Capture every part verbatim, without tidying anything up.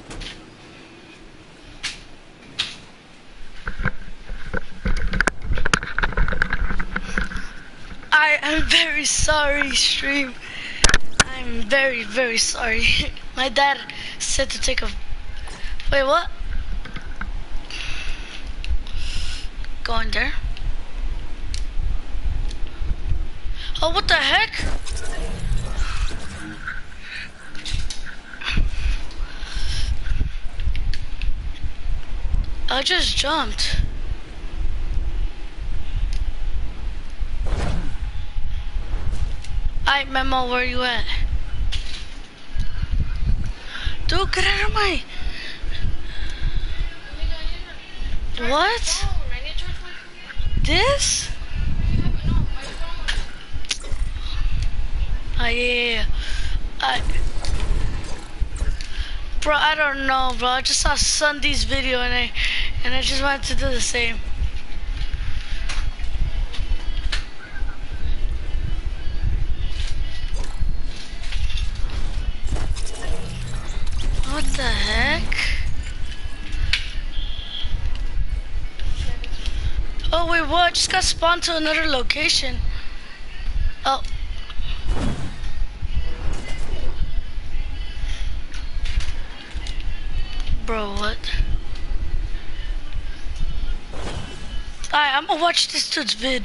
I am very sorry, stream. I'm very, very sorry. My dad said to take a... Wait, what? Go in there. Oh, what the heck? I just jumped. Alright, Memo, where you at? Dude, get out of my... What? This? Oh, yeah, yeah, yeah. I... Bro, I don't know, bro. I just saw Sunday's video and I, and I just wanted to do the same. What the heck? Oh wait, what? I just got spawned to another location. Oh. Bro, what? Alright, I'm gonna watch this dude's vid.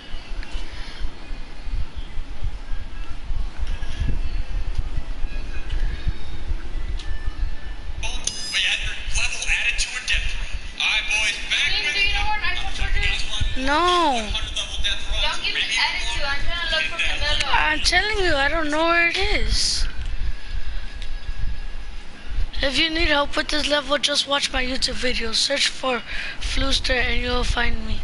No. Don't give me attitude. I'm trying to look for Camilo. I'm telling you, I don't know where it is. If you need help with this level, just watch my YouTube video. Search for Flooster and you'll find me.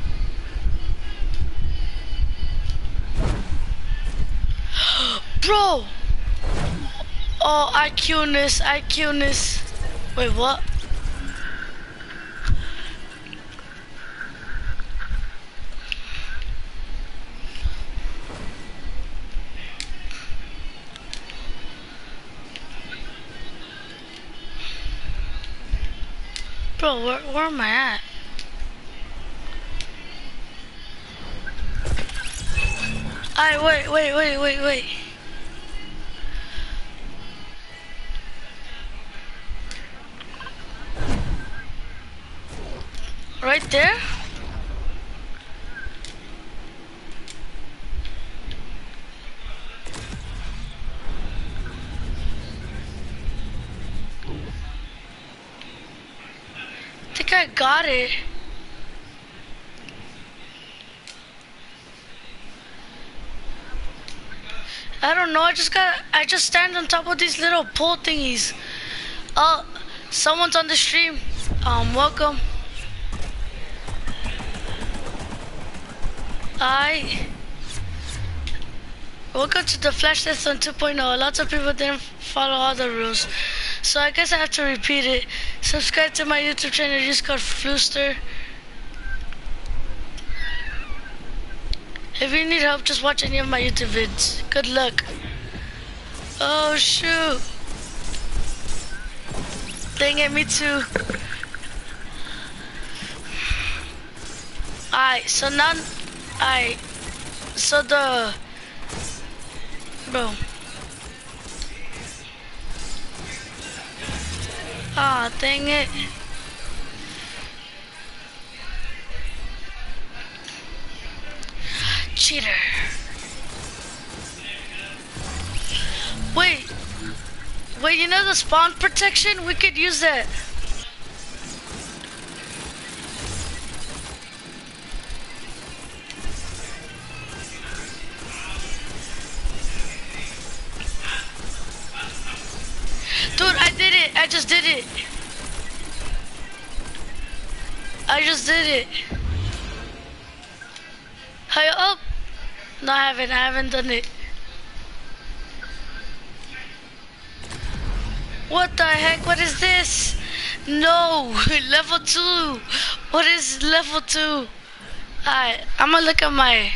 Bro! Oh, I Q-ness, I Q-ness. Wait, what? Bro, where, where am I at? Alright, wait, wait, wait, wait, wait. Right there? I think I got it. I don't know, I just got, I just stand on top of these little pole thingies. Oh, someone's on the stream. Um, welcome. I welcome to the Flash Test on two point oh. Lots of people didn't follow all the rules, so I guess I have to repeat it. Subscribe to my YouTube channel. Use code Flooster. If you need help, just watch any of my YouTube vids. Good luck. Oh shoot! Dang it, me too. Alright, so now. Alright, so the, bro. Ah, oh, dang it. Cheater. Wait, wait, you know the spawn protection? We could use that. Dude, I did it. I just did it. I just did it. Hi, up. No, I haven't. I haven't done it. What the heck? What is this? No, level two. What is level two? Alright, I'm gonna look at my.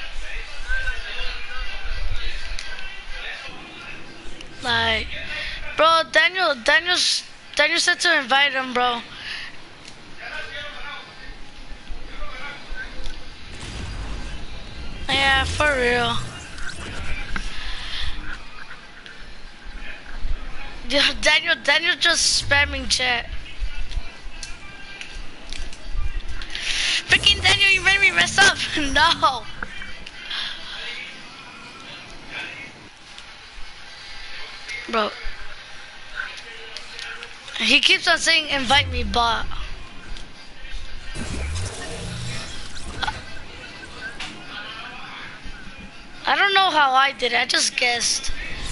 Like, Bro, Daniel, Daniel's, Daniel said to invite him, bro. Yeah, for real. Yeah, Daniel, Daniel just spamming chat. Freaking Daniel, you made me mess up. No. Bro. He keeps on saying invite me, but I don't know how I did it. I just guessed.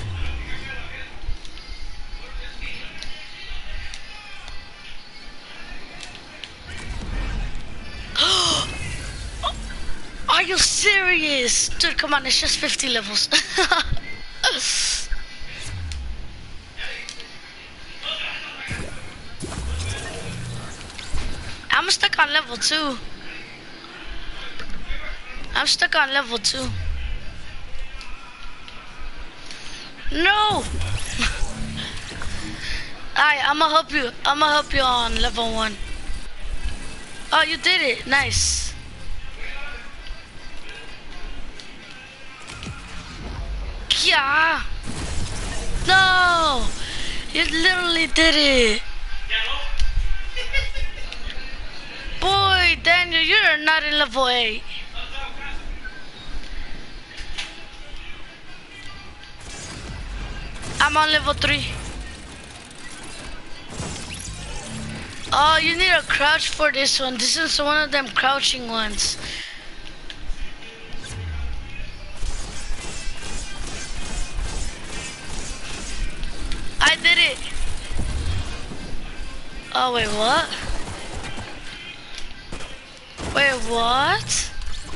Are you serious? Dude, come on, it's just fifty levels. I'm stuck on level two. I'm stuck on level two. No! Alright, I'ma help you. I'ma help you on level one. Oh, you did it. Nice. Yeah. No! You literally did it. Boy, Daniel, you're not in level eight. I'm on level three. Oh, you need a crouch for this one. This is one of them crouching ones. I did it. Oh, wait, what? Wait, what?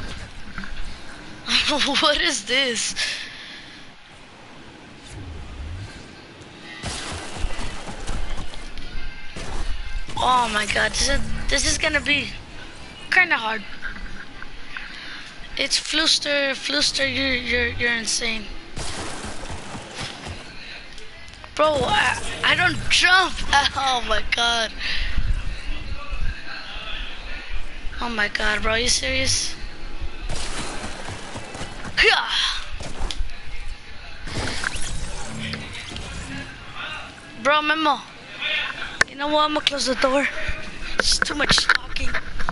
What is this? Oh my god, this is, this is gonna be kind of hard. It's Fluster, Fluster, you're, you're, you're insane. Bro, I, I don't jump. Oh my god. Oh my god, bro, are you serious? Yeah. Bro, Memo. You know what? I'm gonna close the door. It's too much talking.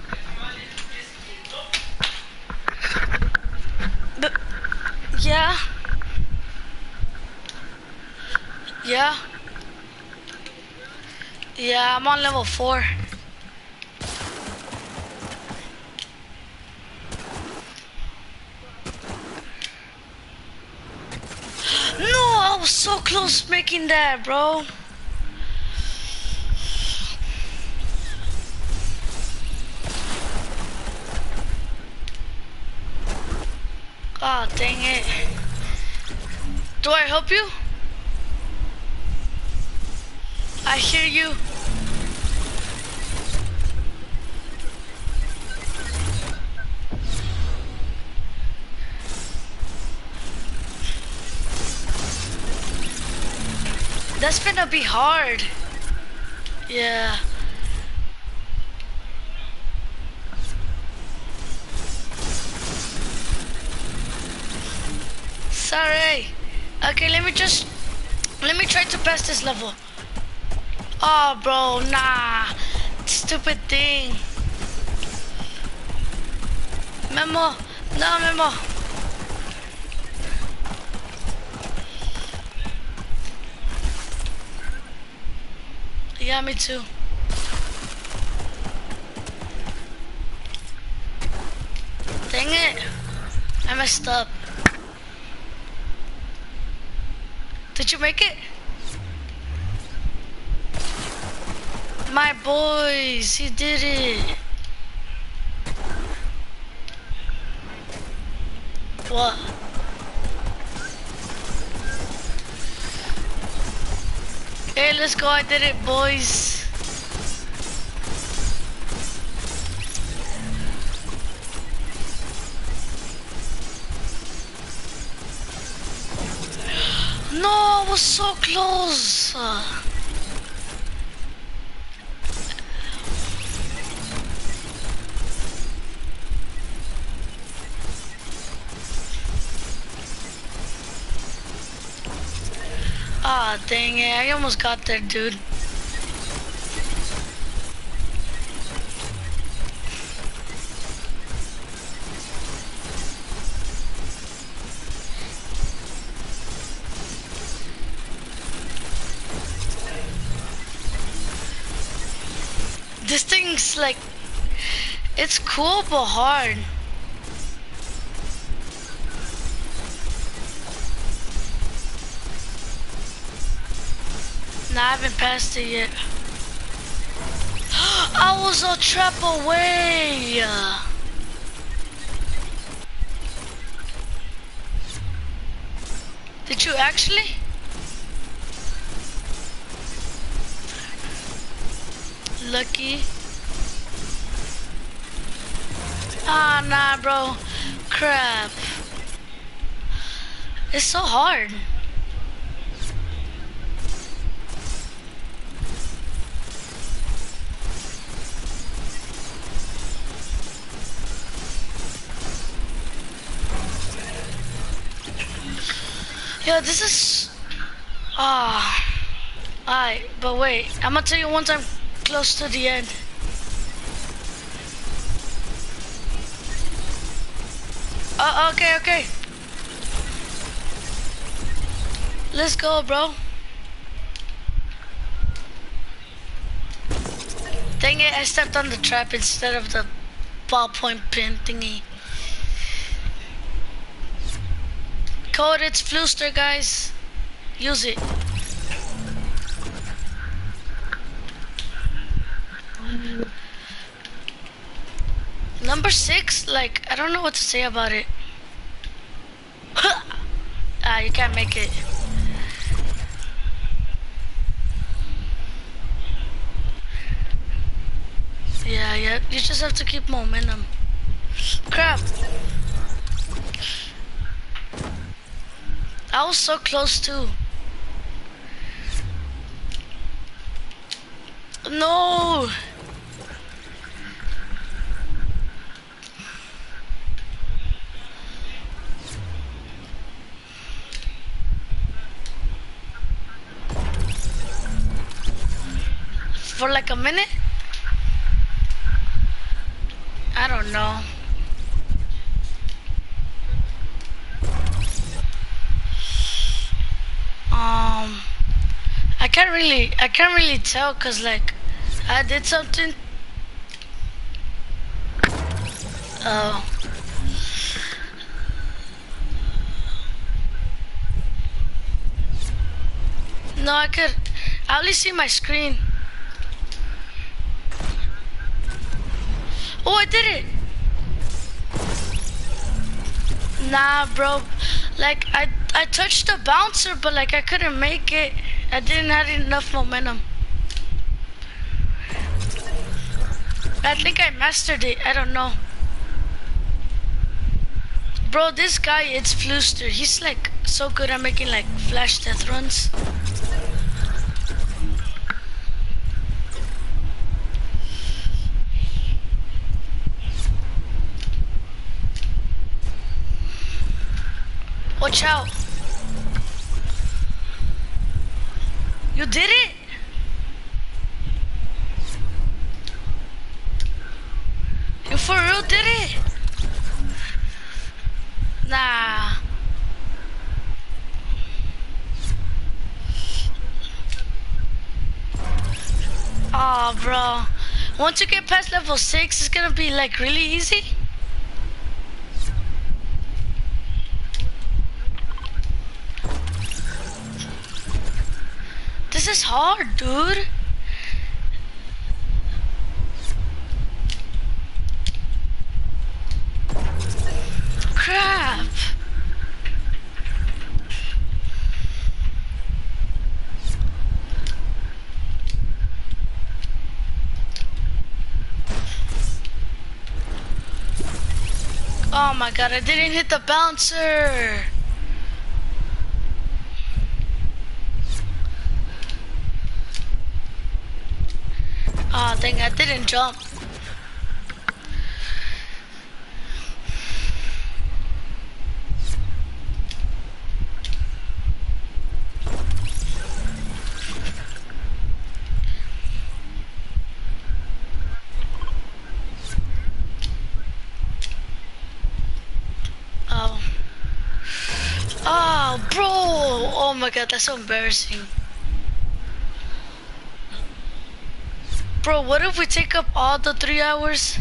But, yeah. Yeah. Yeah, I'm on level four. No, I was so close making that, bro. Oh, dang it. Do I help you? I hear you. That's gonna be hard. Yeah. Sorry. Okay, let me just let me try to pass this level. Oh, bro, nah. Stupid thing. Memo. No, Memo. Yeah, me too. Dang it. I messed up. Did you make it? My boys, you did it. What? Hey, let's go, I did it, boys. No, I was so close. Uh, Ah, dang it. I almost got there, dude. This thing's like, it's cool but hard. Nah, I haven't passed it yet. I was a trap away. Did you actually? Lucky. Ah, nah, bro. Crap. It's so hard. Yo, this is... Ah. Alright, but wait. I'm gonna tell you once I'm close to the end. Uh, okay, okay. Let's go, bro. Dang it, I stepped on the trap instead of the ballpoint pin thingy. Code, it's Fluster, guys. Use it. Number six, like, I don't know what to say about it. Ah, you can't make it. Yeah, yeah, you just have to keep momentum. Crap. I was so close too. No. For like a minute? I don't know. Um, I can't really, I can't really tell cause like I did something. Oh. No, I could, I only see my screen. Oh, I did it. Nah, bro. Like, I I touched the bouncer, but like I couldn't make it. I didn't have enough momentum. I think I mastered it. I don't know. Bro, this guy, it's Fluster. He's like so good at making like flash death runs. Watch out. You did it? You for real did it? Nah. Oh, bro. Once you get past level six, it's gonna be like really easy. This is hard, dude. Crap. Oh my god, I didn't hit the bouncer. Ah, dang, I didn't jump. Oh. Oh, bro! Oh my god, that's so embarrassing. Bro, what if we take up all the three hours?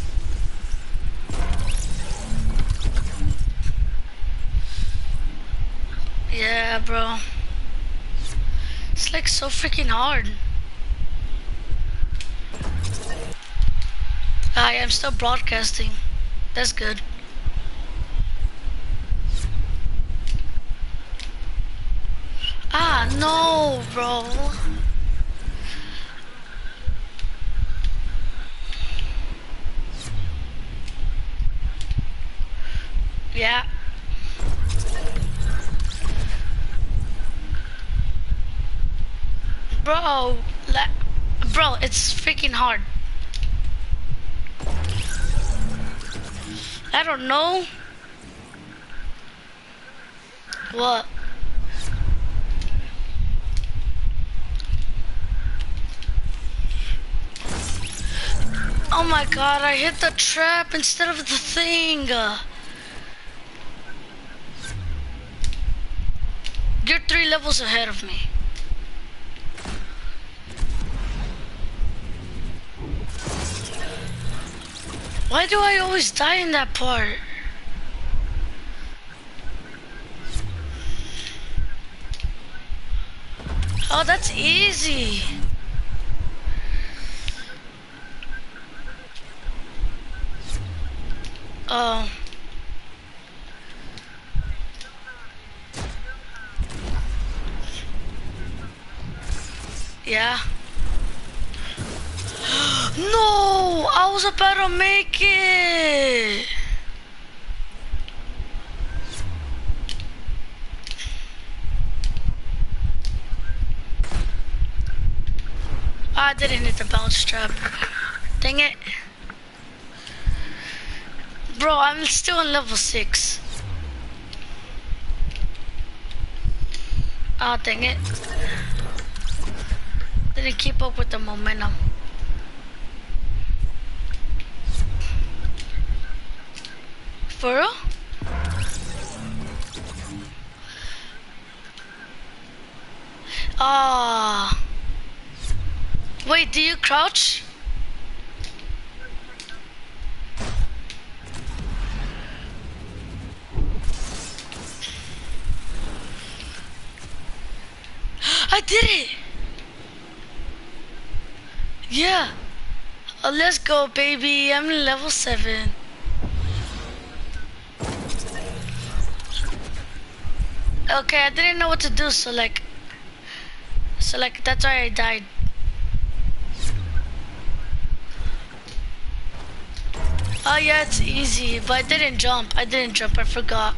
Yeah, bro. It's like so freaking hard. I am still broadcasting. That's good. Ah, no, bro. Yeah. Bro, la bro, it's freaking hard. I don't know. What? Oh my god, I hit the trap instead of the thing. You're three levels ahead of me. Why do I always die in that part? Oh, that's easy. Oh. Yeah. No, I was about to make it. I didn't hit the bounce trap. Dang it. Bro, I'm still on level six. Ah, oh, dang it. Didn't keep up with the momentum. For real? Ah. Oh. Wait, do you crouch? I did it! Yeah. Oh, let's go, baby. I'm level seven. Okay, I didn't know what to do, so like, so like, that's why I died. Oh yeah, it's easy, but I didn't jump. I didn't jump, I forgot.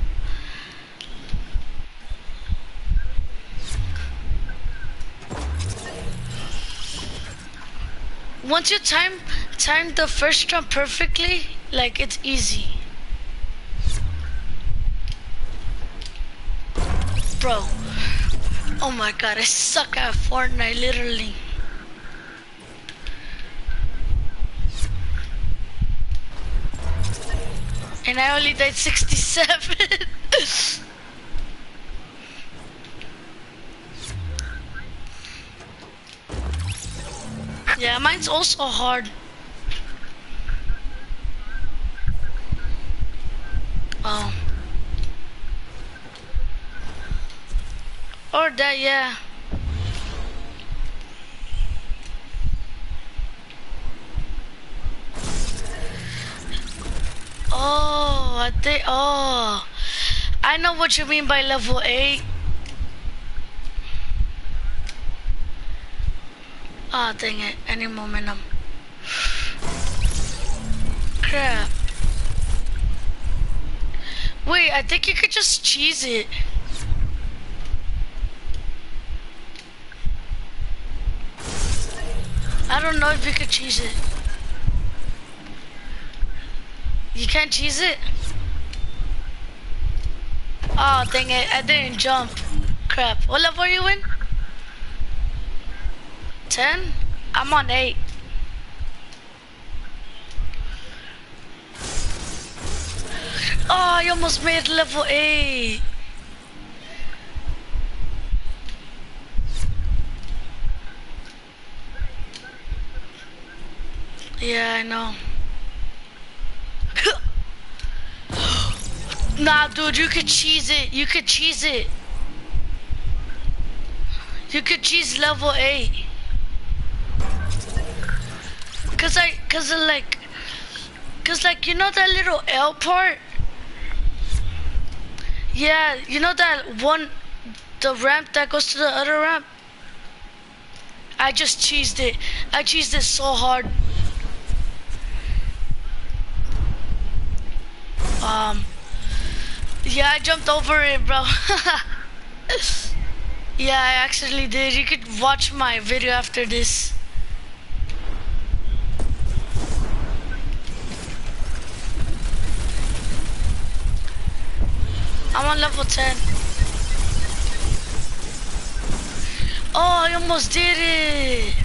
Once you time, time the first jump perfectly, like, it's easy. Bro, oh my god, I suck at Fortnite, literally. And I only died sixty-seven. Yeah, mine's also hard. Oh. Or that, yeah. Oh, I think, oh. I know what you mean by level eight. Ah, oh, dang it, any momentum. Crap. Wait, I think you could just cheese it. I don't know if you could cheese it. You can't cheese it? Oh, dang it. I didn't jump. Crap. What level are you in? ten? I'm on eight. Oh, I almost made level eight. Yeah, I know. Nah, dude, you could cheese it. You could cheese it. You could cheese level eight. Cause I, cause of like, cause like, you know that little L part? Yeah, you know that one, the ramp that goes to the other ramp? I just cheesed it. I cheesed it so hard. Um, yeah, I jumped over it, bro. Yeah, I actually did. You could watch my video after this. I'm on level ten. Oh, I almost did it.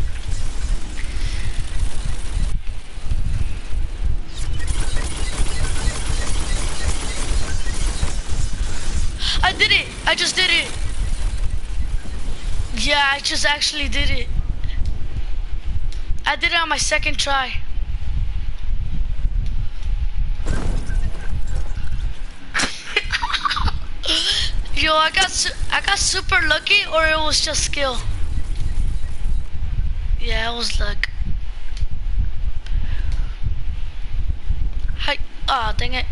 I did it. I just did it. Yeah, I just actually did it. I did it on my second try. Yo, I got su I got super lucky, or it was just skill. Yeah, it was luck. Hi. Ah, oh, dang it.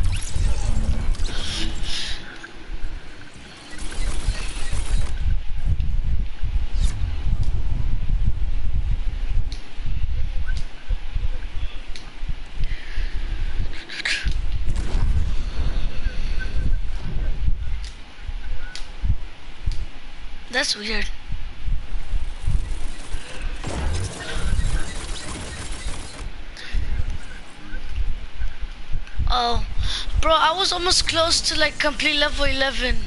That's weird. Oh, bro, I was almost close to like complete level eleven.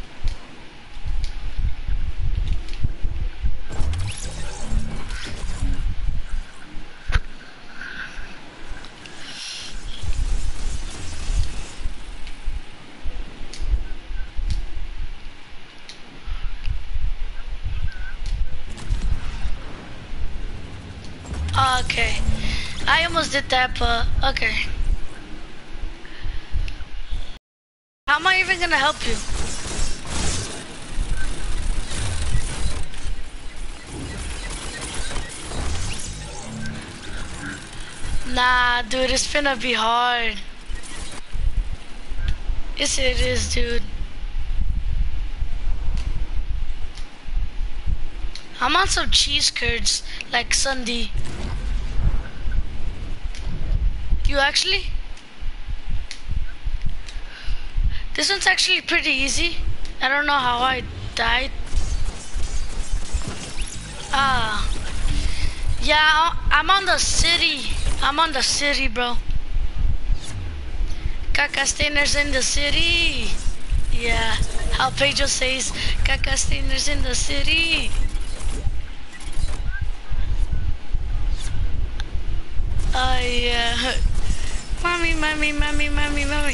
Okay, I almost did that, but okay. How am I even gonna help you? Nah, dude, it's gonna be hard. Yes, it is, dude. I'm on some cheese curds, like Sunday. You actually? This one's actually pretty easy. I don't know how I died. Ah. Yeah, I'm on the city. I'm on the city, bro. Cacastainers in the city. Yeah, how Pedro says, Cacastainers in the city. Oh, uh, yeah. Mommy, mommy, mommy, mommy, mommy.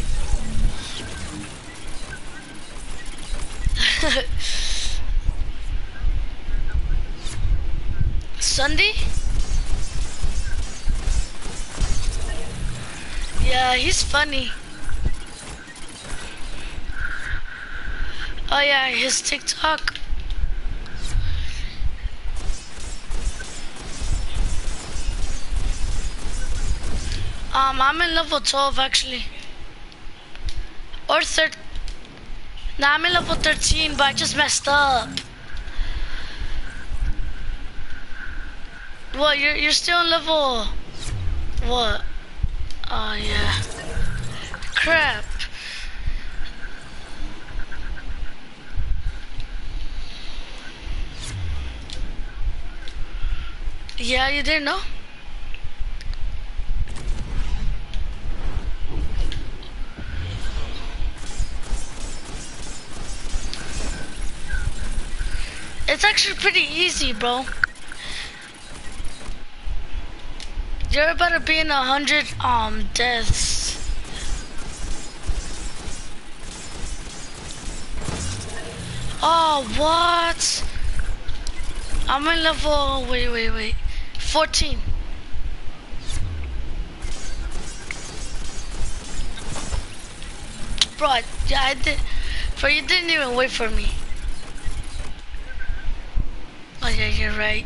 Sunday? Yeah, he's funny. Oh yeah, his TikTok. Um, I'm in level twelve actually. Or thirteen. Nah, I'm in level thirteen, but I just messed up. What, you're, you're still in level... What? Oh, yeah. Crap. Yeah, you didn't know? It's actually pretty easy, bro. You're about to be in a hundred um deaths. Oh, what? I'm in level, wait, wait, wait. fourteen. Bro, yeah, I did. Bro, you didn't even wait for me. Oh, yeah, you're right.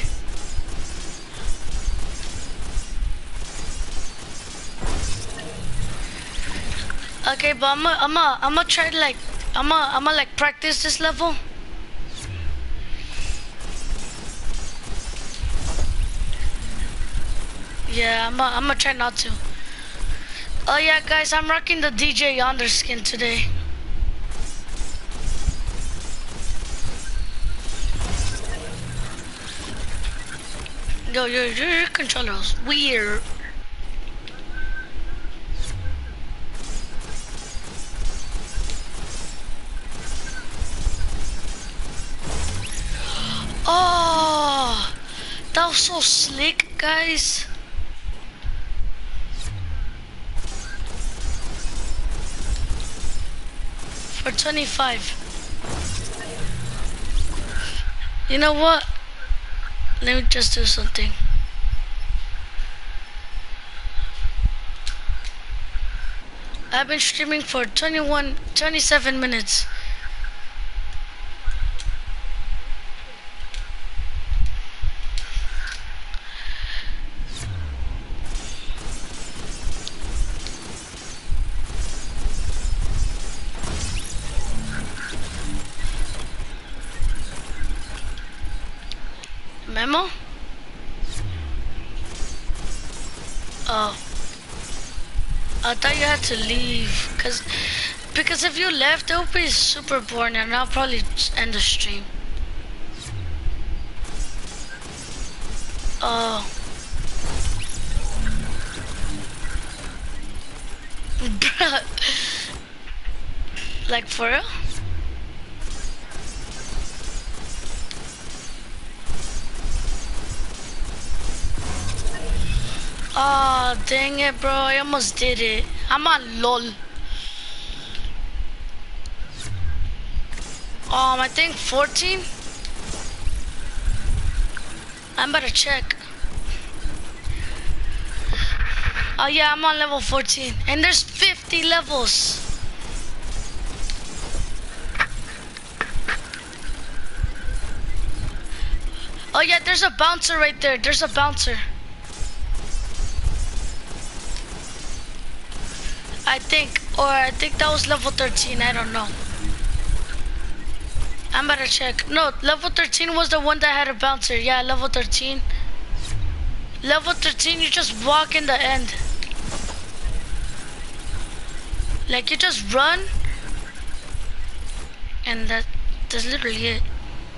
Okay, but I'm gonna, I'm gonna, I'm gonna try to like, I'm gonna, I'm gonna like practice this level. Yeah, I'm gonna, I'm gonna try not to. Oh yeah, guys, I'm rocking the D J Yonder skin today. Yo, your, your controller was weird. Oh, that was so slick, guys. For twenty-five. You know what? Let me just do something. I've been streaming for twenty-one, twenty-seven minutes. Memo? Oh. I thought you had to leave. Cause, because if you left, it would be super boring and I'll probably just end the stream. Oh. Bruh. Like for real? Oh, dang it, bro. I almost did it. I'm on LOL. Um, I think fourteen. I'm about to check. Oh, yeah, I'm on level fourteen. And there's fifty levels. Oh, yeah, there's a bouncer right there. There's a bouncer. I think, or I think that was level thirteen, I don't know. I'm about to check. No, level thirteen was the one that had a bouncer. Yeah, level thirteen. Level thirteen, you just walk in the end. Like, you just run. And that, that's literally it.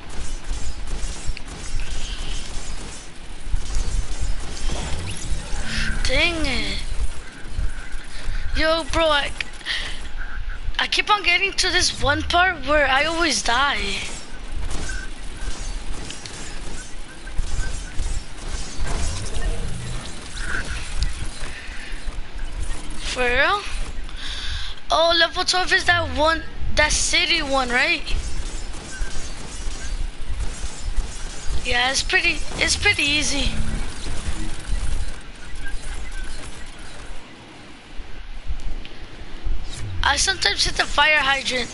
Dang it. Yo, bro, I, I keep on getting to this one part where I always die. For real? Oh, level twelve is that one, that city one, right? Yeah, it's pretty, it's pretty easy. I sometimes hit the fire hydrant.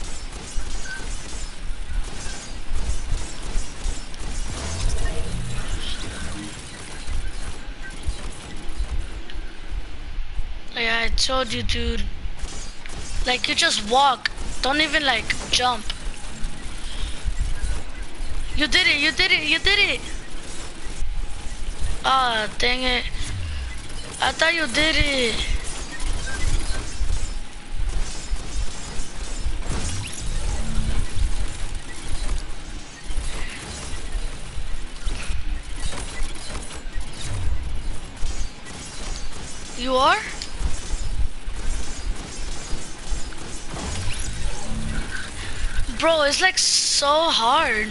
Yeah, I told you, dude. Like, you just walk. Don't even, like, jump. You did it, you did it, you did it. Ah, oh, dang it. I thought you did it. You are? Bro, it's like so hard.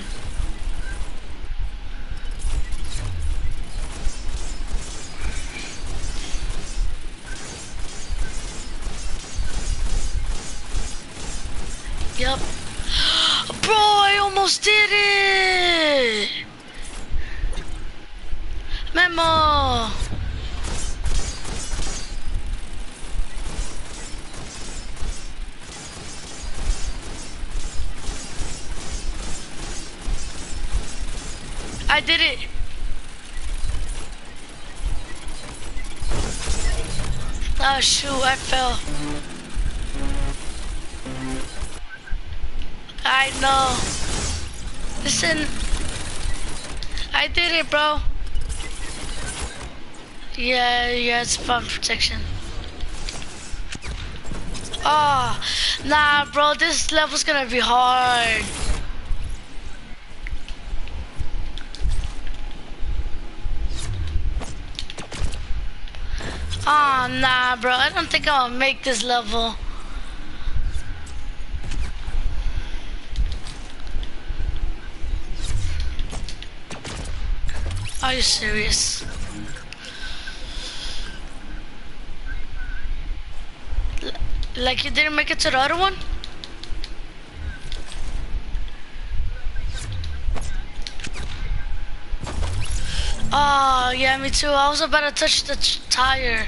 Yep. Bro, I almost did it! Memo! I did it! Oh shoot, I fell. I know. Listen, I did it, bro. Yeah, yeah, it's spawn protection. Oh, nah, bro, this level's gonna be hard. Oh, nah, bro, I don't think I'll make this level. Are you serious? L like you didn't make it to the other one? Oh, yeah, me too. I was about to touch the tire.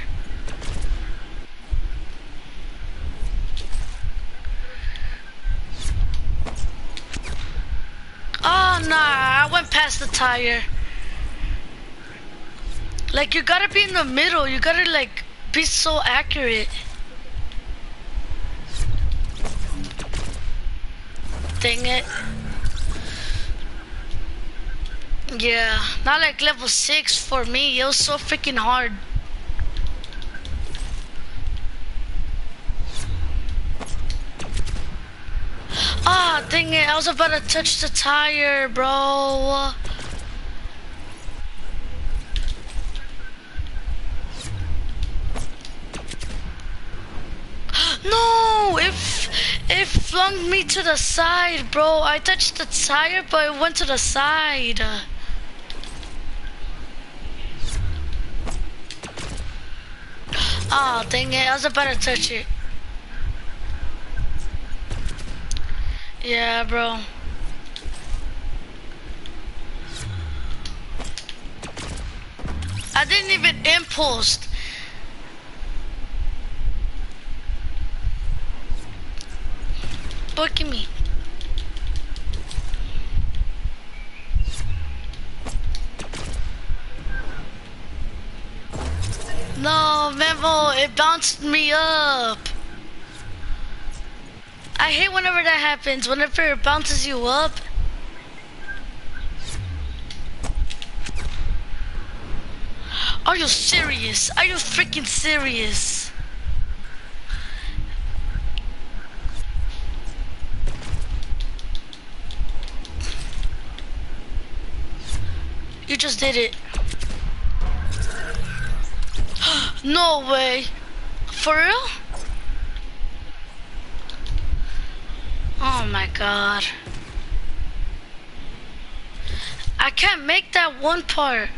Oh, nah, I went past the tire. Like, you gotta be in the middle. You gotta, like, be so accurate. Dang it. Yeah, not like level six for me. It was so freaking hard. Ah, oh, dang it. I was about to touch the tire, bro. No, it, it flung me to the side, bro. I touched the tire, but it went to the side. Oh, dang it. I was about to touch it. Yeah, bro. I didn't even impulse. Look at me. No, Memo, it bounced me up. I hate whenever that happens, whenever it bounces you up. Are you serious? Are you freaking serious? You just did it. No way. For real? Oh my god. I can't make that one part.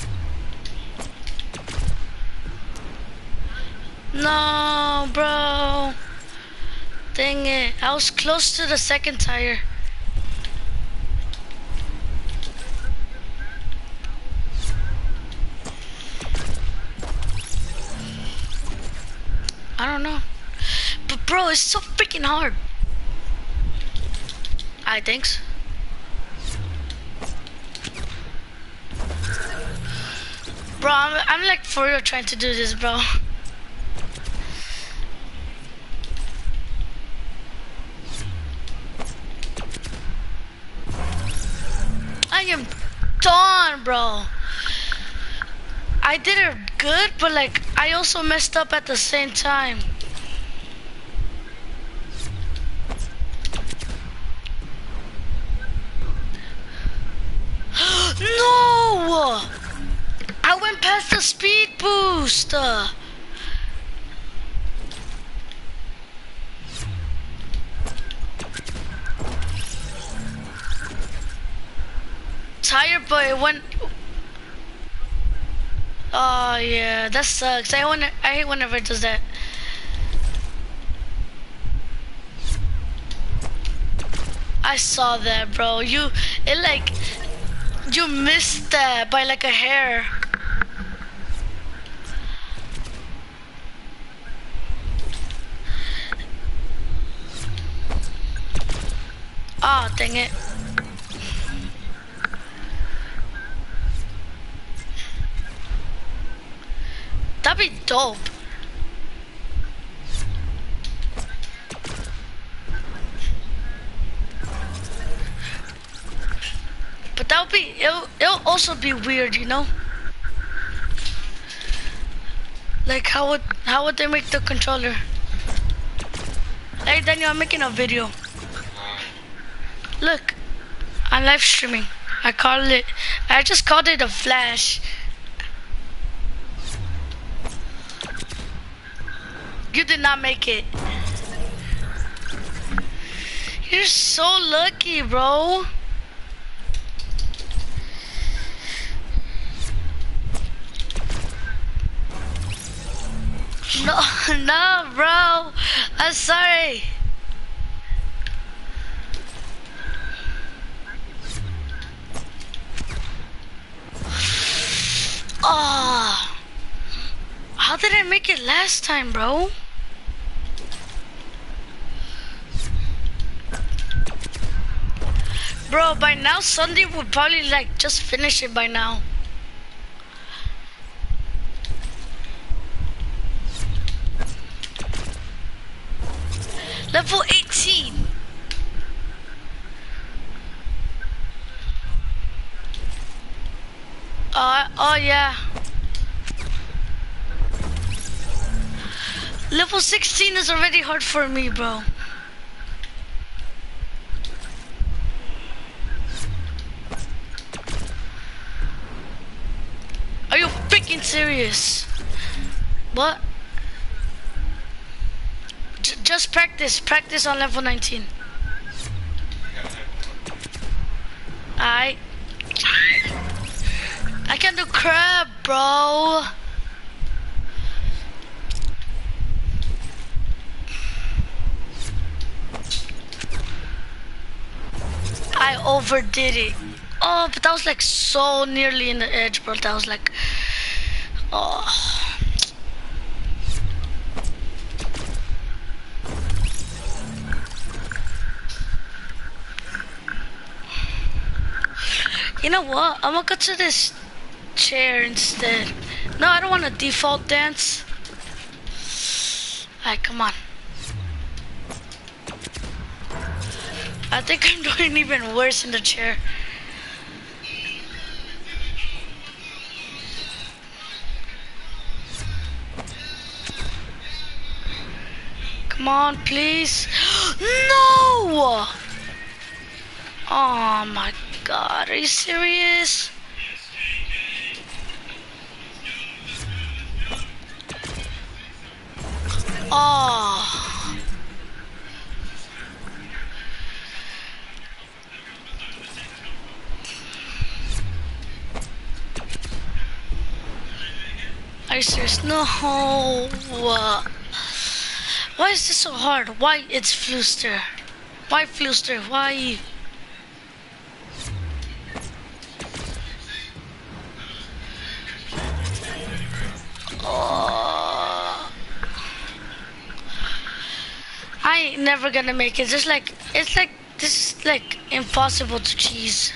No, bro. Dang it. I was close to the second tire. I don't know. But bro, it's so freaking hard. I think so. Bro, I'm, I'm like for real trying to do this, bro. I am done, bro. I did it good, but like I also messed up at the same time. No! I went past the speed boost. Uh, higher, but it went. Oh yeah, that sucks. I want. I hate whenever it does that. I saw that, bro. You, it like, you missed that by like a hair. Oh, dang it. That'd be dope. But that would be, it'll, it'll also be weird, you know? Like, how would, how would they make the controller? Hey, Daniel, I'm making a video. Look, I'm live streaming. I call it, I just called it a flash. You did not make it. You're so lucky, bro. No, no, bro. I'm sorry. Oh, how did I make it last time, bro? Bro, by now Sunday would probably like just finish it by now. Level eighteen. Uh, oh yeah. Level sixteen is already hard for me, bro. Are you freaking serious? What? J just practice, practice on level nineteen. I I can do crab, bro. I overdid it. Oh, but that was like so nearly in the edge, bro. That was like, oh. You know what? I'm gonna go to this chair instead. No, I don't want to default dance. Alright, come on. I think I'm doing even worse in the chair. Come on, please. No! Oh my God, are you serious? Oh. Are you serious? No. Why is this so hard? Why it's Fluster? Why Fluster? Why? Oh. I ain't never gonna make it. Just like it's like this is like impossible to cheese.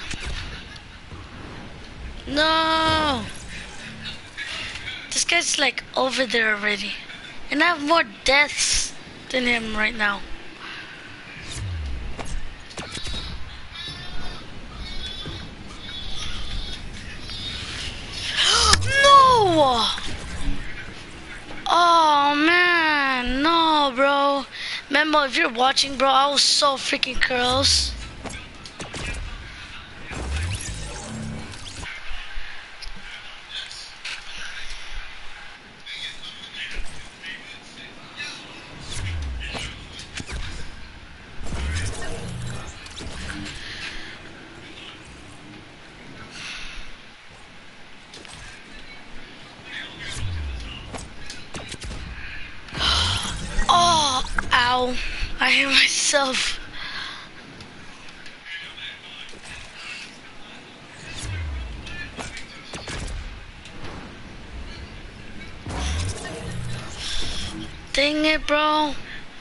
No. This guy's like over there already. And I have more deaths than him right now. No! Oh man, no bro. Memo, if you're watching, bro, I was so freaking close. Ow, I hit myself. Dang it, bro.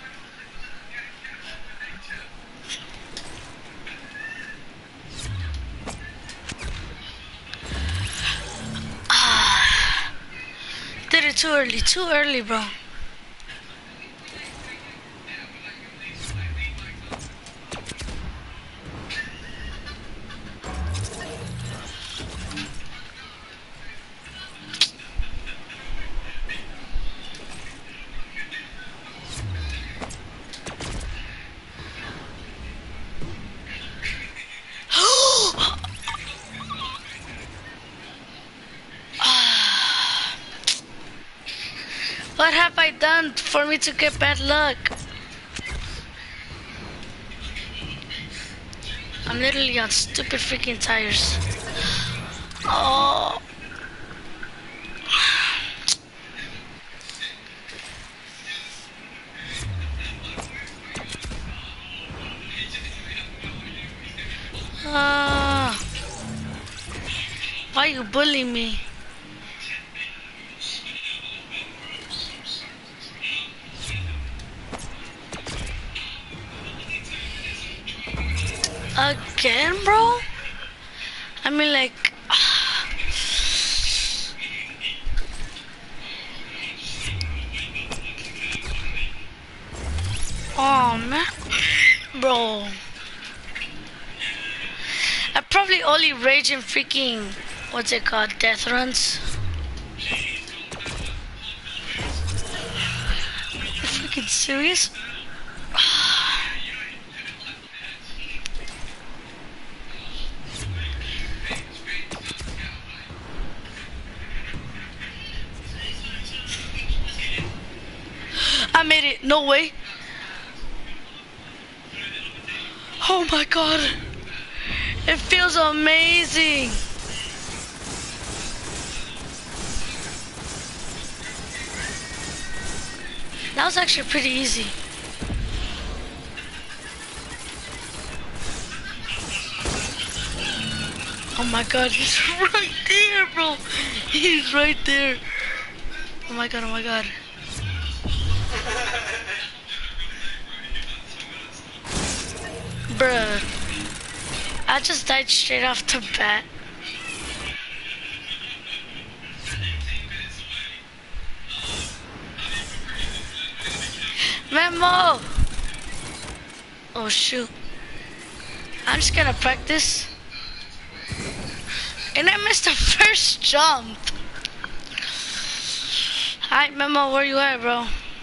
Ah, did it too early, too early, bro. What have I done for me to get bad luck? I'm literally on stupid freaking tires. Oh. Uh, why you bullying me? Again, bro? I mean, like... Oh, man. Bro. I probably only rage in freaking... What's it called? Death runs? Are you freaking serious? I made it. No way. Oh my god. It feels amazing. That was actually pretty easy. Oh my god, he's right there, bro. He's right there. Oh my god, oh my god. Bruh. I just died straight off the bat. Memo! Oh shoot. I'm just gonna practice. And I missed the first jump. Hi Memo, where you at, bro?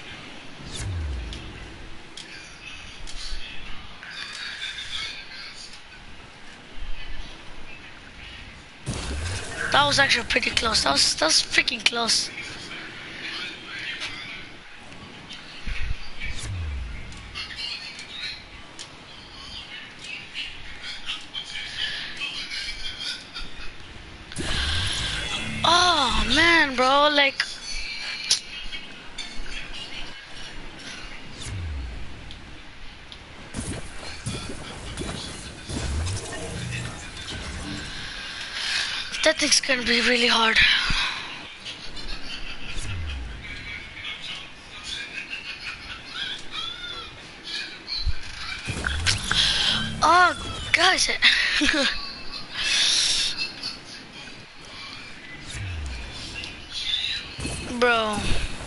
That was actually pretty close. That was, that was freaking close. Oh man, bro, like... That thing's gonna be really hard. Oh, guys. Bro.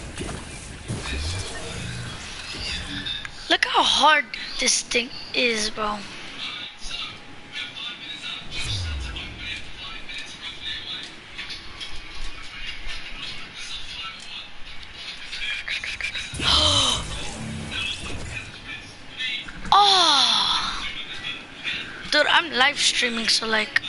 Look how hard this thing is, bro. Oh, dude, I'm live streaming, so like,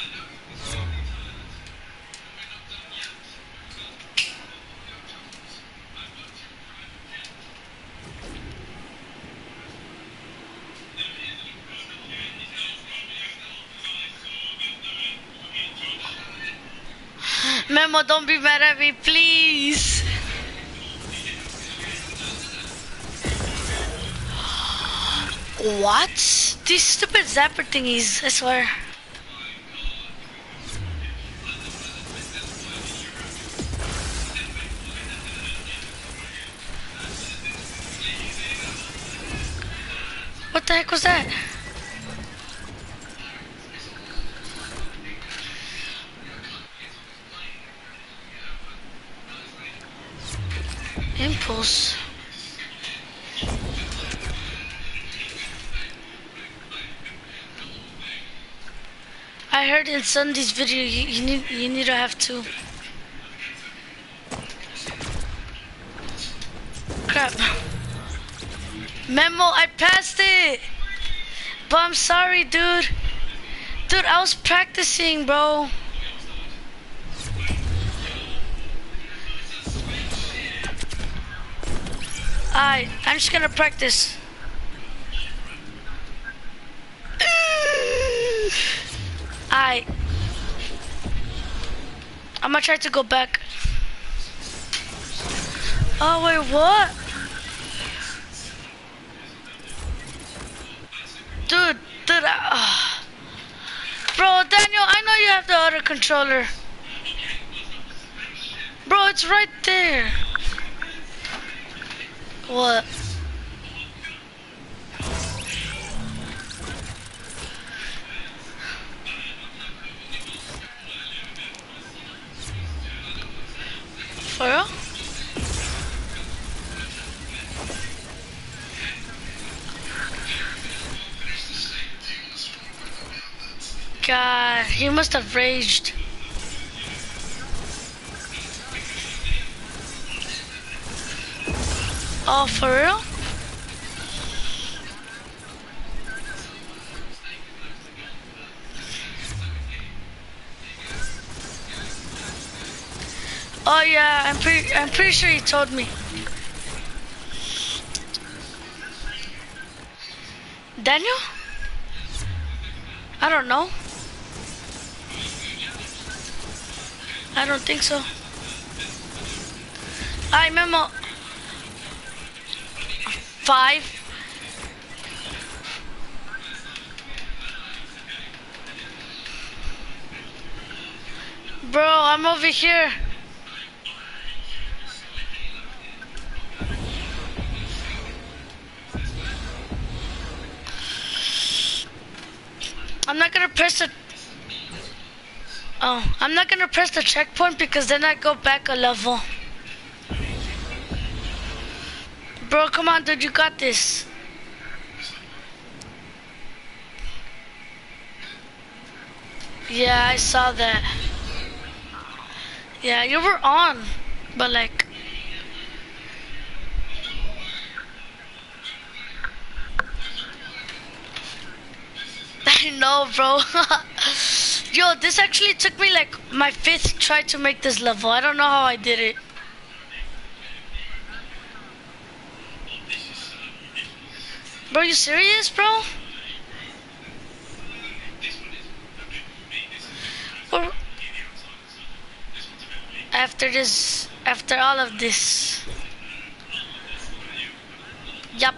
Memo, don't be mad at me, please. What? These stupid zapper thingies, I swear. What the heck was that? Impulse. I heard in Sunday's video you, you need you need to have two. Crap. Memo, I passed it. But I'm sorry, dude. Dude, I was practicing, bro. Alright, I'm just gonna practice. Alright. I'm gonna try to go back. Oh, wait, what? Dude, dude, uh, bro, Daniel, I know you have the other controller. Bro, it's right there. What? For real? God, he must have raged. Oh, for real? Oh yeah, I'm pretty I'm pretty sure he told me. Daniel? I don't know. I don't think so. I remember five. Bro, I'm over here. I'm not gonna press the Oh, I'm not gonna press the checkpoint because then I go back a level. Bro, come on, dude, you got this. Yeah, I saw that. Yeah, you were on, but like... I know, bro. Yo, this actually took me like my fifth try to make this level. I don't know how I did it. Bro, you serious, bro? Or after this, after all of this. Yup.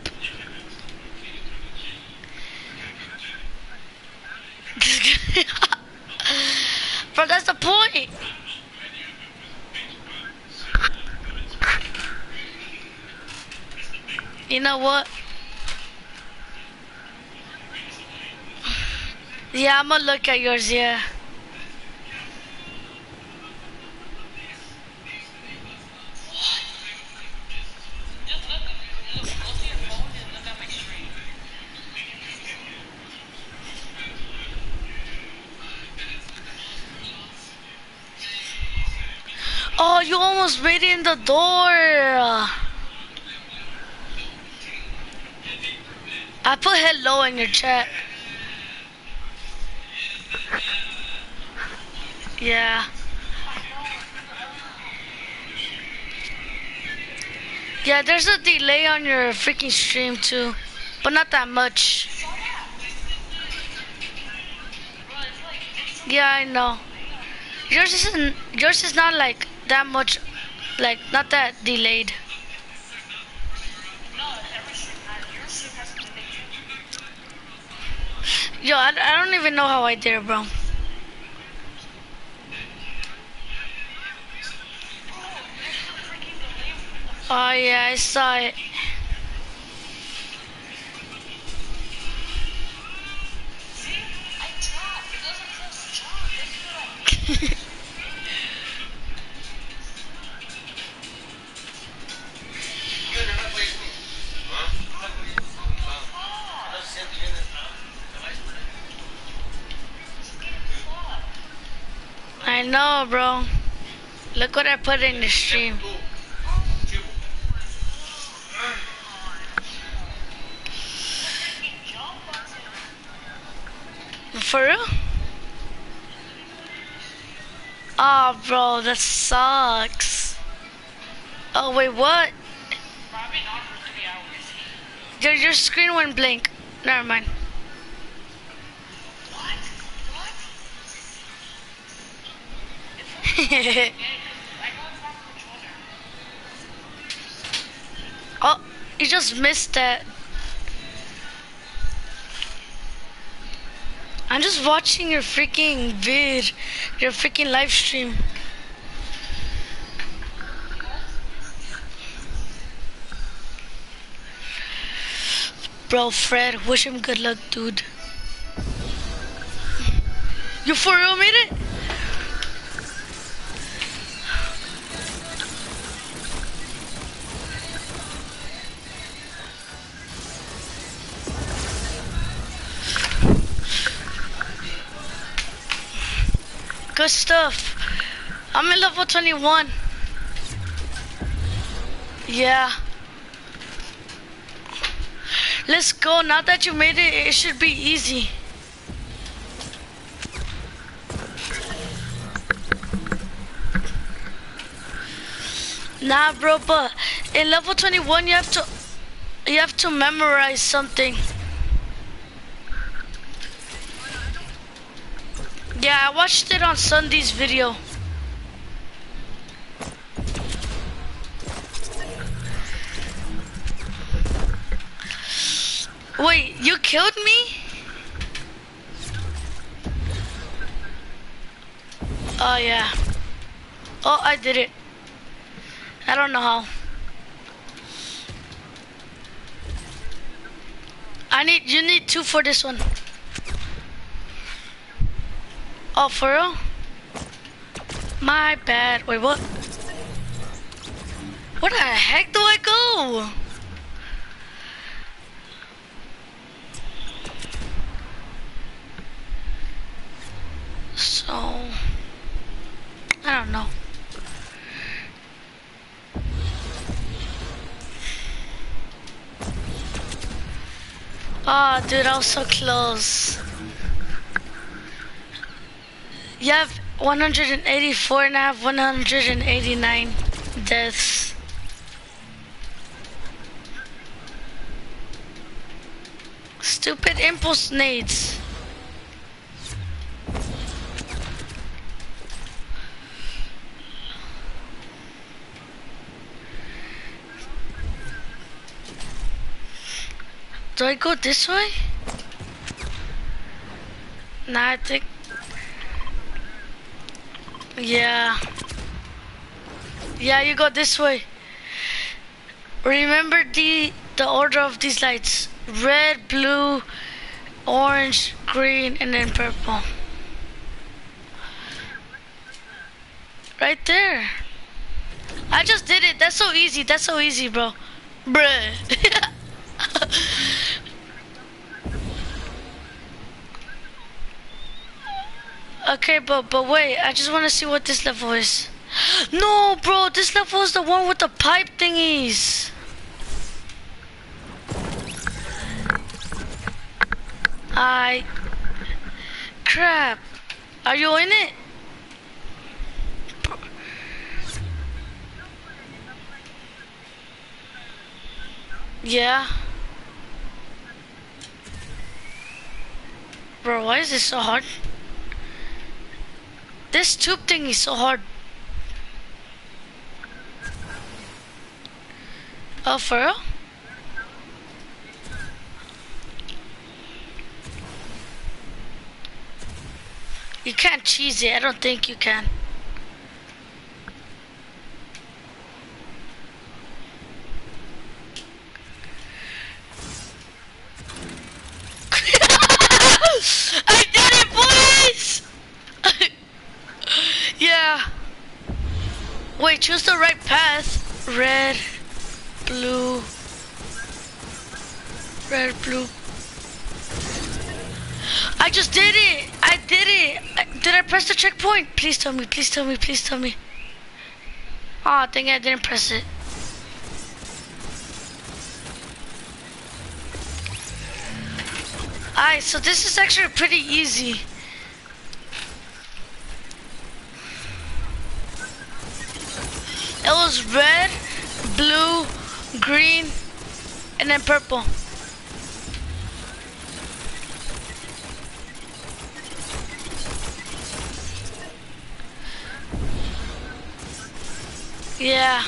Bro, that's the point. You know what? Yeah, I'm gonna look at yours, yeah. Oh, you almost made it in the door. I put hello in your chat. Yeah. Yeah, there's a delay on your freaking stream too, but not that much. Yeah, I know. Yours isn't. Yours is not like that much, like not that delayed. Yo, I, I don't even know how I did it, bro. Oh yeah, I saw it. I dropped. It doesn't say drop. That's what I. I know, bro. Look what I put in the stream. For real? Oh, bro, that sucks. Oh, wait, what? Probably not for three hours. Your, your screen went blank. Never mind. What? What? Yeah, 'cause I know it's not the controller. Oh, you just missed that. I'm just watching your freaking vid, your freaking live stream. Bro, Fred, wish him good luck, dude. You for real made it? Good stuff. I'm in level twenty-one. Yeah. Let's go. Now that you made it, it should be easy. Nah, bro, but in level twenty-one, you have to you have to memorize something. Yeah, I watched it on Sunday's video. Wait, you killed me? Oh yeah. Oh, I did it. I don't know how. I need, you need two for this one. Oh, for real? My bad. Wait, what? Where the heck do I go? So, I don't know. Oh, dude, I was so close. You have one hundred eighty-four and I have one hundred eighty-nine deaths. Stupid impulse nades. Do I go this way? Nah, I think... Yeah. Yeah, you go this way. Remember the the order of these lights. Red, blue, orange, green, and then purple. Right there. I just did it. That's so easy. That's so easy, bro. Bruh. Okay, but but wait, I just want to see what this level is. No, bro, this level is the one with the pipe thingies. I crap. Are you in it? Yeah. Bro, why is this so hard? This tube thing is so hard. Oh, for real? You can't cheese it. I don't think you can. I did it, boys! Yeah. Wait, choose the right path. Red, blue, red, blue. I just did it! I did it! I, did I press the checkpoint? Please tell me, please tell me, please tell me. Aw, oh, dang it, I didn't press it. Alright, so this is actually pretty easy. It was red, blue, green, and then purple. Yeah.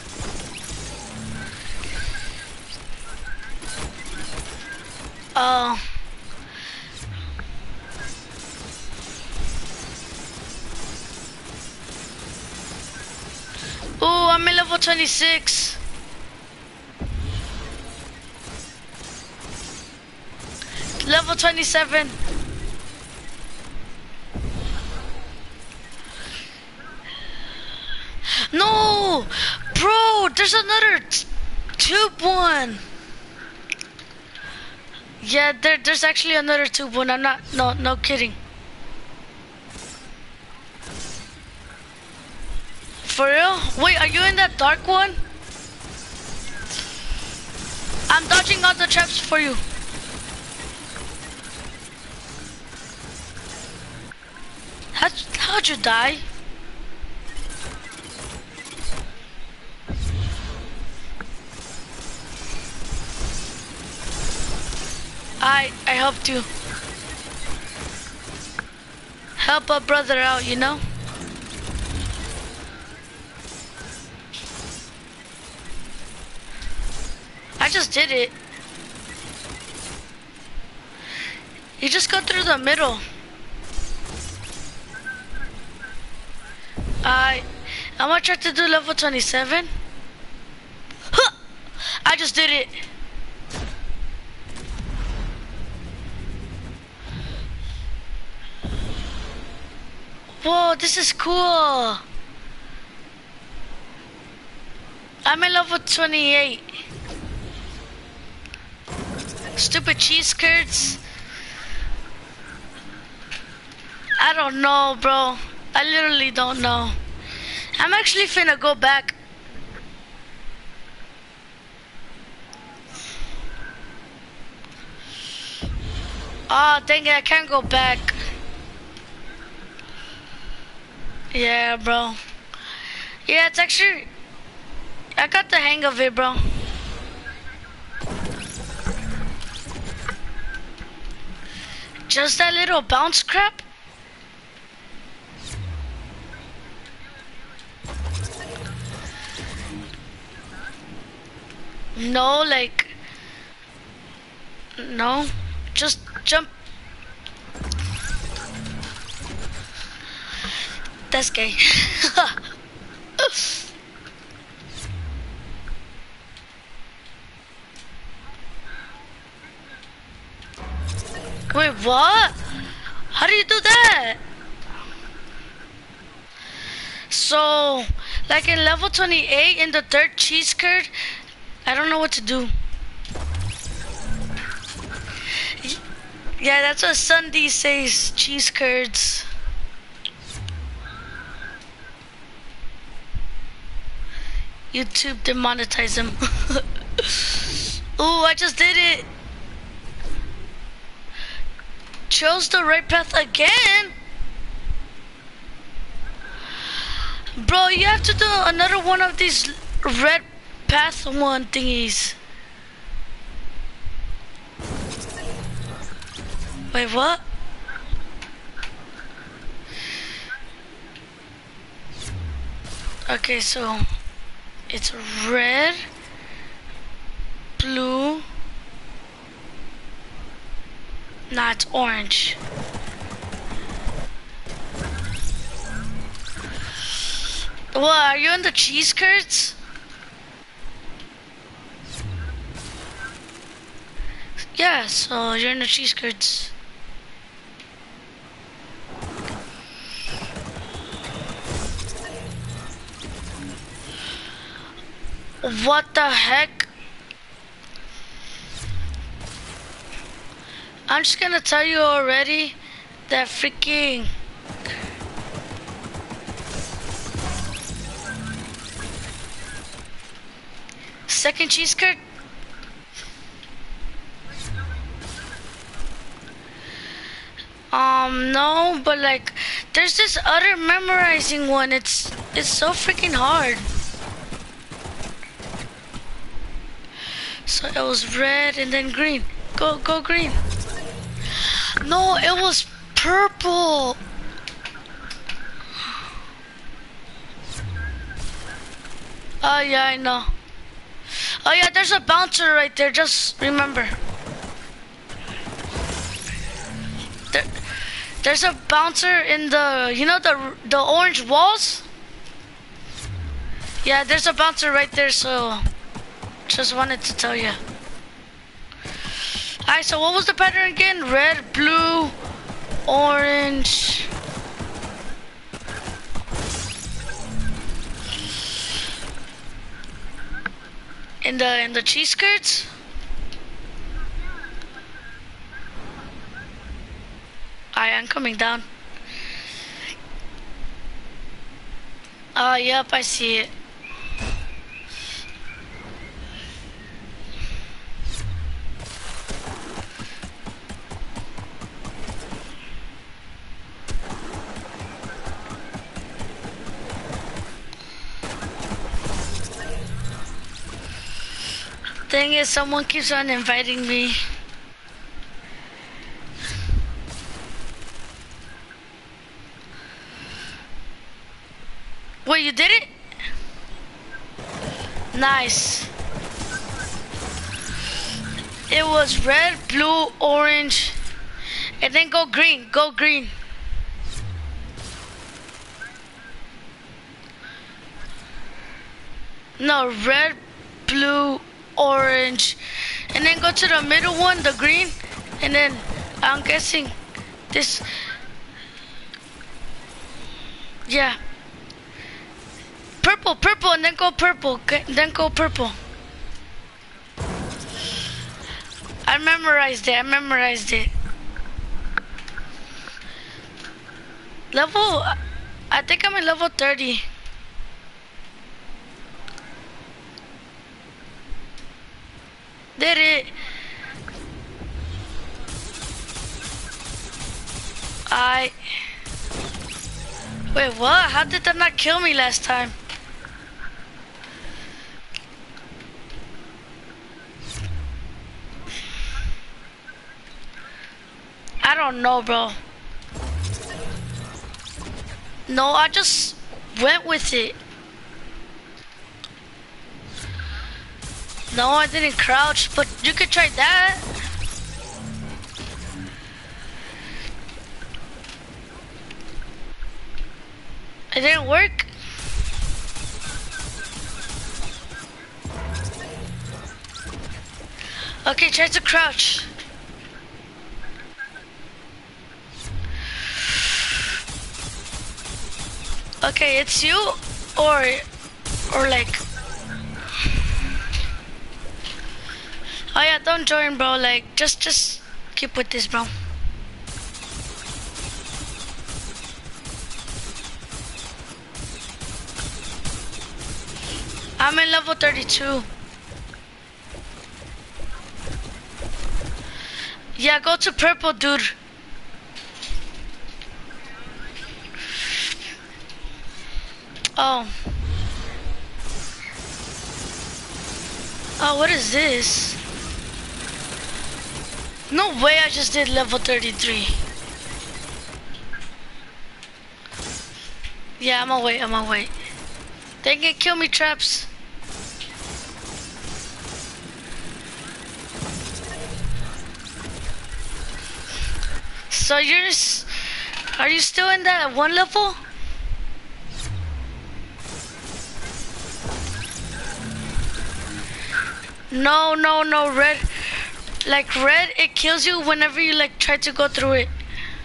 Oh. Ooh, I'm in level twenty-six. Level twenty-seven. No! Bro, there's another t tube one. Yeah, there, there's actually another tube one. I'm not, no, no kidding. For real? Wait, are you in that dark one? I'm dodging all the traps for you. How'd, how'd you die? I, I helped you. Help a brother out, you know? I just did it. You just go through the middle. I, I'm gonna try to do level twenty-seven. Huh! I just did it. Whoa, this is cool. I'm at level twenty-eight. Stupid cheese curds. I don't know, bro. I literally don't know. I'm actually finna go back. Oh, dang it, I can't go back. Yeah, bro. Yeah, it's actually... I got the hang of it, bro. Just that little bounce crap? No, like... No. Just jump. That's gay. Wait, what? How do you do that? So, like in level twenty-eight, in the third cheese curd, I don't know what to do. Yeah, that's what Sunday says, cheese curds. YouTube demonetize him. Ooh, I just did it. Chose the right path again. Bro, you have to do another one of these red path one thingies. Wait, what? Okay, so it's red, blue. Nah, it's orange. What, are you in the cheese curds? Yeah, so you're in the cheese curds. What the heck? I'm just gonna tell you already that freaking second cheese curd. Um, no, but like, there's this other memorizing one. It's it's so freaking hard. So it was red and then green. Go go green. No, it was purple. Oh yeah, I know. Oh yeah, there's a bouncer right there. Just remember. There, there's a bouncer in the, you know, the the orange walls? Yeah, there's a bouncer right there, so just wanted to tell you. Alright, so what was the pattern again? Red, blue, orange. In the in the cheese curds? I am coming down. Oh, yep, I see it. Thing is, someone keeps on inviting me. Wait, you did it? Nice. It was red, blue, orange, and then go green, go green. No, red, blue, orange, and then go to the middle one, the green, and then I'm guessing this, yeah. Purple, purple, and then go purple, okay? Then go purple. I memorized it, I memorized it. Level, I think I'm at level thirty. Did it. I, wait, what? How did that not kill me last time? I don't know, bro. No, I just went with it. No, I didn't crouch, but you could try that. It didn't work. Okay, try to crouch. Okay, it's you, or, or like. Oh yeah, don't join, bro. Like, just, just keep with this, bro. I'm in level thirty-two. Yeah, go to purple, dude. Oh. Oh, what is this? No way I just did level thirty-three. Yeah, I'm gonna wait, I'm gonna wait. They can kill me, traps. So you're, are you still in that one level? No, no, no, red. Like red, it kills you whenever you like try to go through it.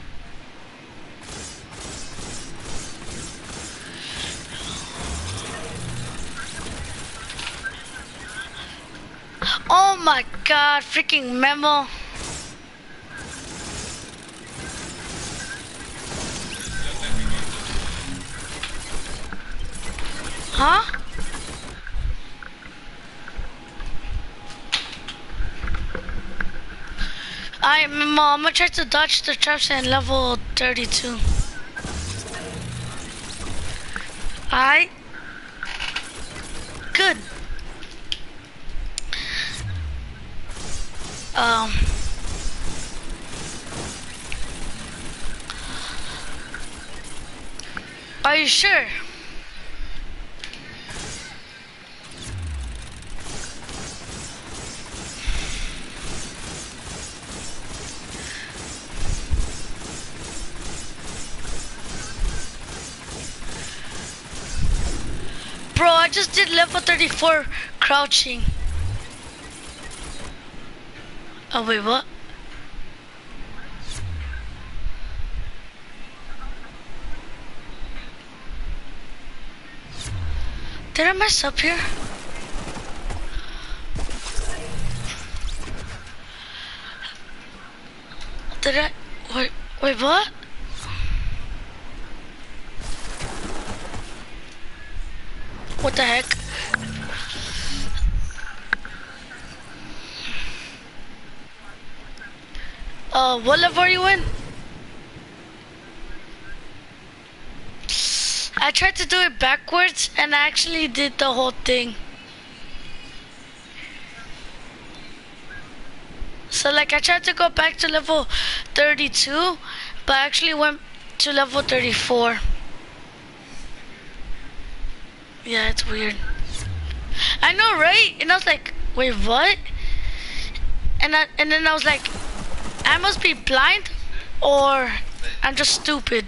Oh my god, freaking Memo. Huh? I, Memo, I'm gonna try to dodge the traps at level thirty-two. Alright. Good. Um. Are you sure? Bro, I just did level thirty-four crouching. Oh wait, what? Did I mess up here? Did I? Wait, wait, what? What the heck? Uh, what level are you in? I tried to do it backwards and I actually did the whole thing. So like I tried to go back to level thirty-two, but I actually went to level thirty-four. Yeah, it's weird. I know, right? And I was like, wait, what? And I, and then I was like, I must be blind or I'm just stupid.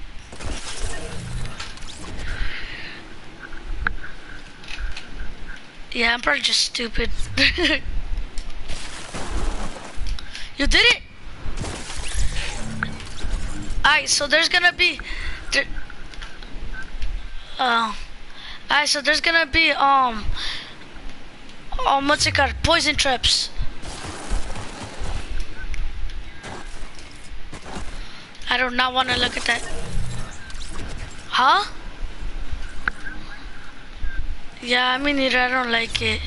Yeah, I'm probably just stupid. You did it? Alright, so there's gonna be... There, uh, alright, so there's gonna be, um... Um, what's it called? Poison traps. I do not want to look at that. Huh? Yeah, I mean, neither. I don't like it.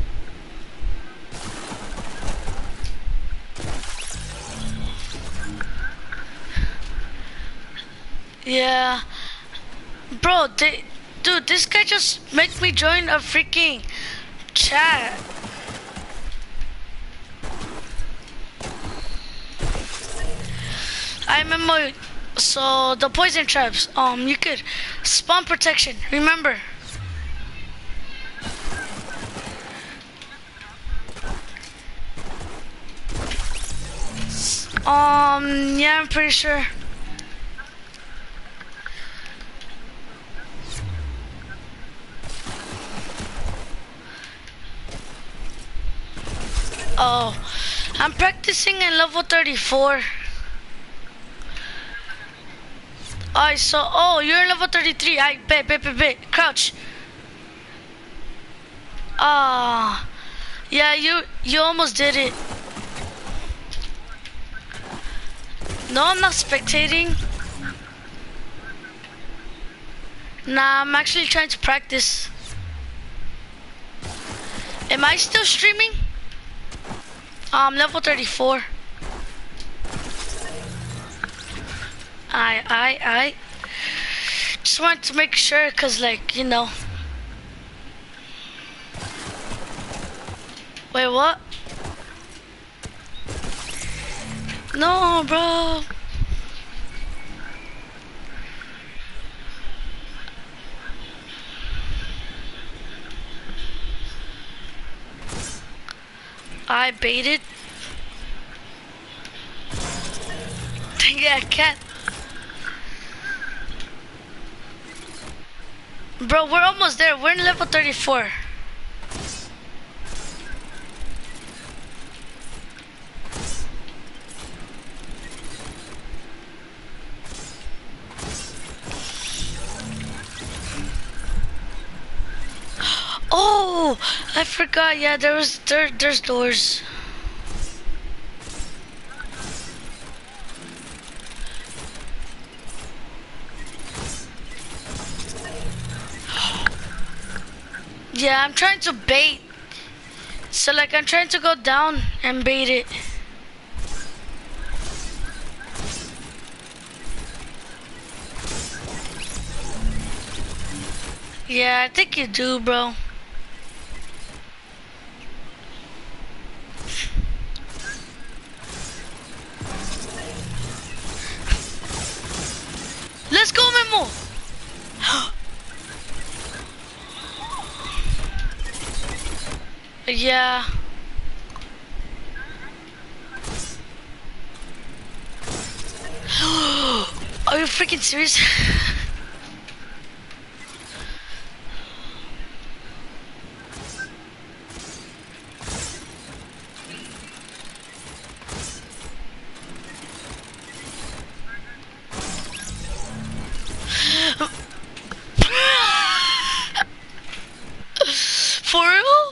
Yeah. Bro, they, dude, this guy just makes me join a freaking chat. I remember, so the poison traps, um, you could spawn protection, remember? Um, yeah, I'm pretty sure. Oh, I'm practicing in level thirty-four. Alright, so, oh, you're in level thirty-three. I bet, bet, bet, bet. Crouch. Ah, uh, yeah, you, you almost did it. No, I'm not spectating. Nah, I'm actually trying to practice. Am I still streaming? Um, level thirty-four. I, I, I just want to make sure, cause like, you know. Wait, what? No, bro. I baited. Yeah, I can't. Bro, we're almost there. We're in level thirty-four. Oh, I forgot. Yeah, there was there. There's doors. Yeah, I'm trying to bait. So like I'm trying to go down and bait it. Yeah, I think you do, bro. Let's go, Memo. Yeah. Are you freaking serious? For real?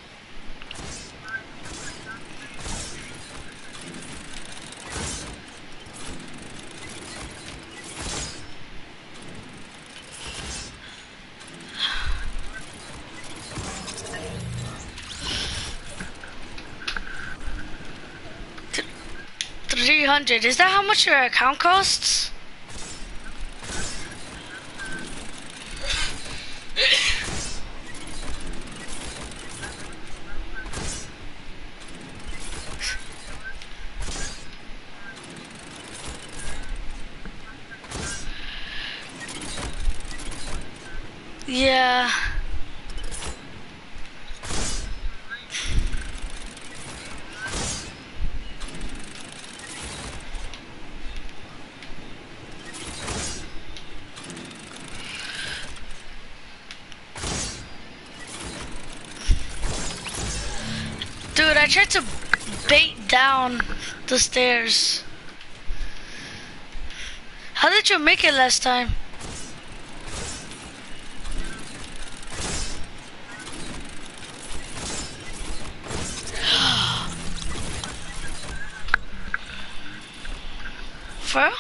three hundred. Is that how much your account costs? Yeah. Dude, I tried to bait down the stairs. How did you make it last time? For real?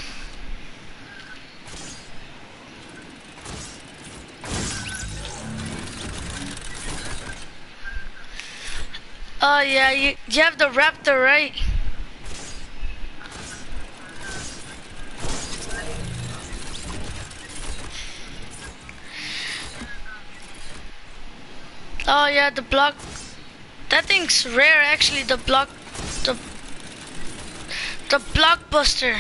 Oh yeah, you, you have the raptor, right? Oh yeah, the block. That thing's rare actually, the block, the, the blockbuster.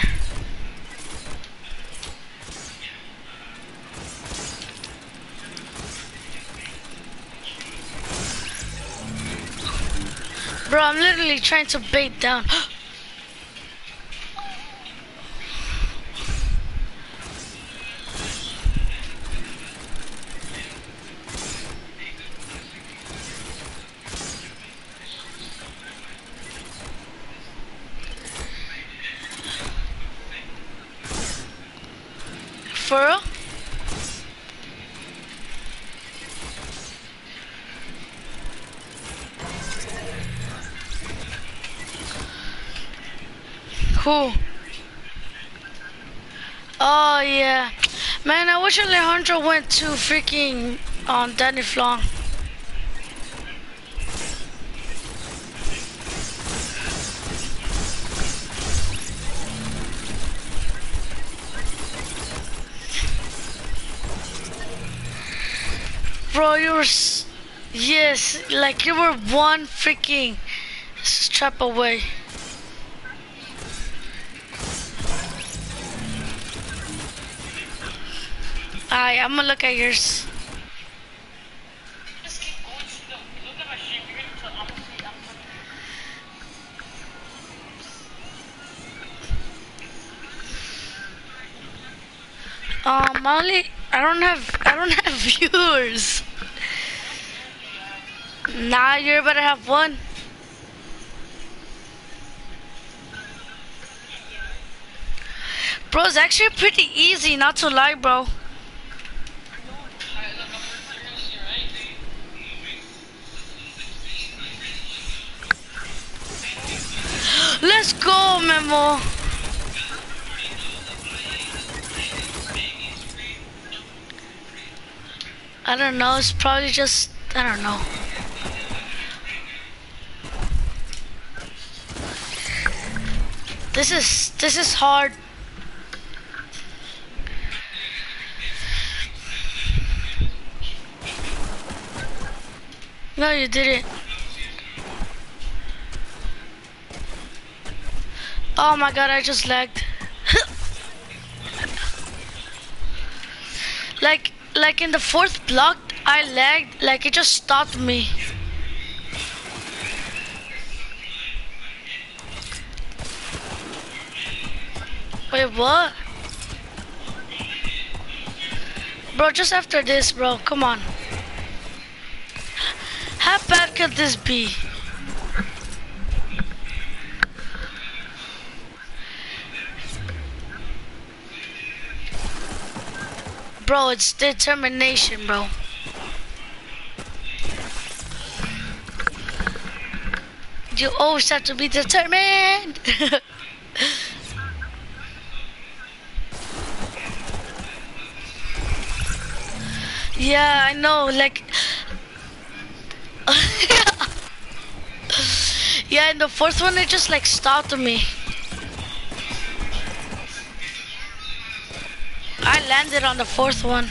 Bro, I'm literally trying to bait down. For real? Who? Oh yeah. Man, I wish Alejandro went to freaking um Danny Flong. Bro, you were s yes, like you were one freaking strap away. Alright, I'm gonna look at yours. Just keep going through the, look at my shit, you're gonna tell, I'm gonna see, I'm gonna... Um, Molly, I don't have, I don't have viewers. Nah, you're about to have one. Bro, it's actually pretty easy, not to lie, bro. Alright, look, I'm gonna see, right? Memo. I don't know, it's probably just, I don't know. This is, this is hard. No, you didn't. Oh my god, I just lagged. like, like in the fourth block, I lagged, like it just stopped me. Wait, what? Bro, just after this, bro, come on. How bad could this be? Bro, it's determination, bro. You always have to be determined. Yeah, I know, like... Yeah, in the fourth one, it just like stopped me. I landed on the fourth one.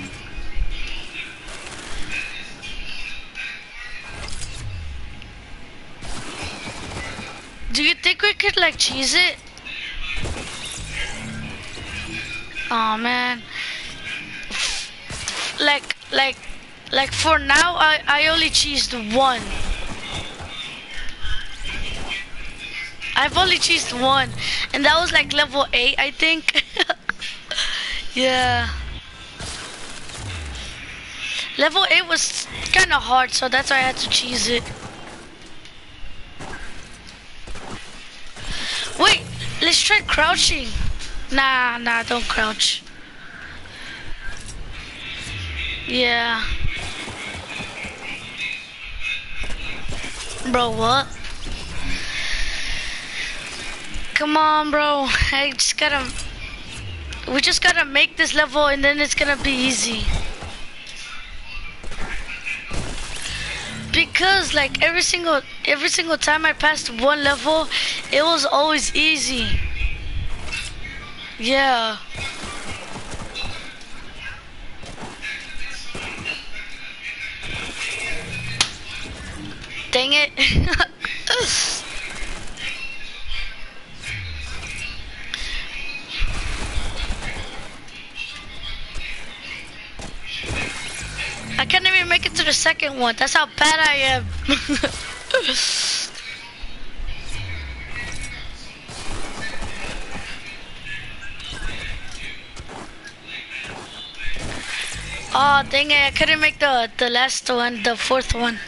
Do you think we could like cheese it? Oh man. Like, like, like for now, I, I only cheesed one. I've only cheesed one. And that was like level eight, I think. Yeah. Level eight was kind of hard, so that's why I had to cheese it. Wait, let's try crouching. Nah, nah, don't crouch. Yeah. Bro, what? Come on, bro. I just gotta... We just gotta make this level and then it's gonna be easy. Because like every single every single time I passed one level, it was always easy. Yeah. Dang it. I can't even make it to the second one. That's how bad I am. Oh, dang it. I couldn't make the, the last one, the fourth one.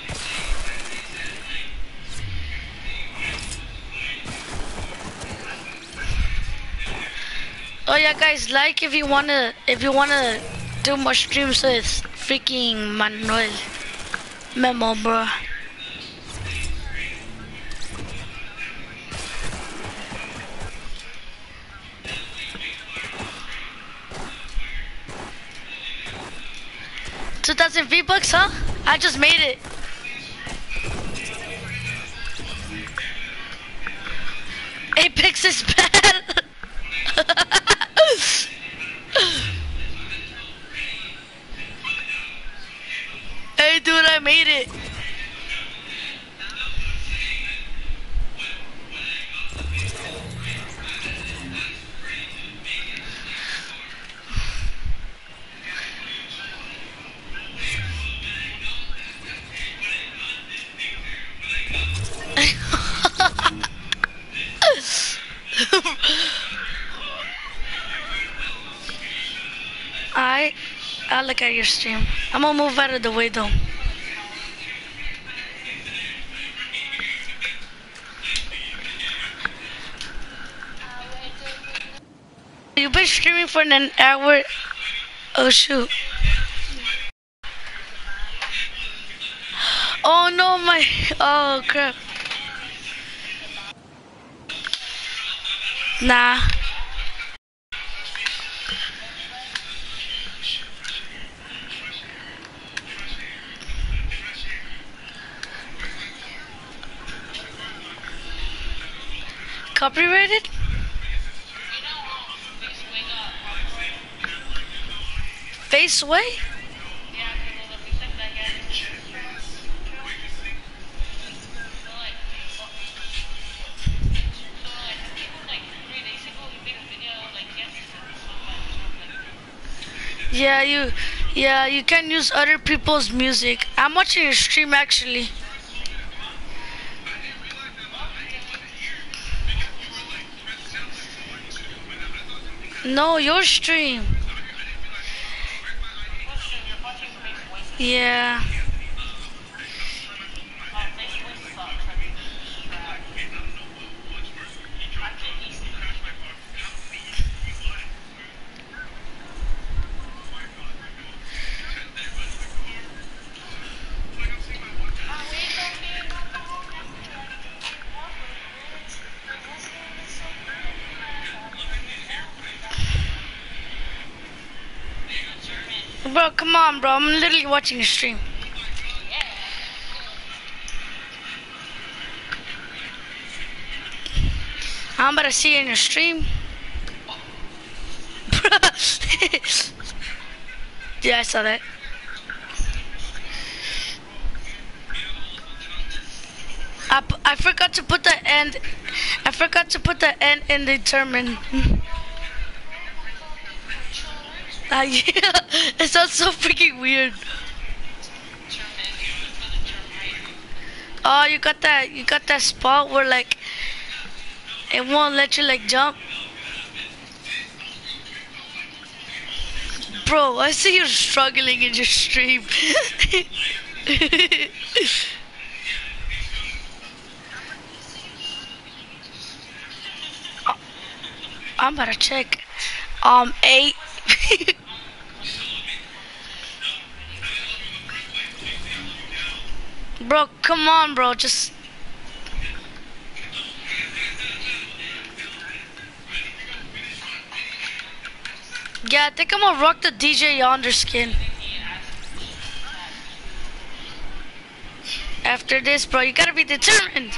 Oh yeah, guys, like if you wanna, if you wanna do more streams with freaking Manuel Memo, bro. two thousand V-Bucks, huh? I just made it. Apex is bad. Hey dude, I made it. I, I'll look at your stream. I'm gonna move out of the way though. You've been streaming for an hour. Oh shoot. Oh no, my, oh crap. Nah. Copyrighted? Face way? Yeah, you, yeah, you can use other people's music. I'm watching your stream actually. No, your stream. Yeah. Bro, come on, bro. I'm literally watching a stream. I'm about to see you in your stream. Yeah, I saw that. I, p- I forgot to put the end. I forgot to put the end in determine. Uh, yeah, it sounds so freaking weird. Oh, you got that? You got that spot where like it won't let you like jump. Bro, I see you're struggling in your stream. I'm about to check. Um, eight. Bro, come on, bro. Just. Yeah, I think I'm gonna rock the D J Yonder skin. After this, bro, you gotta be determined.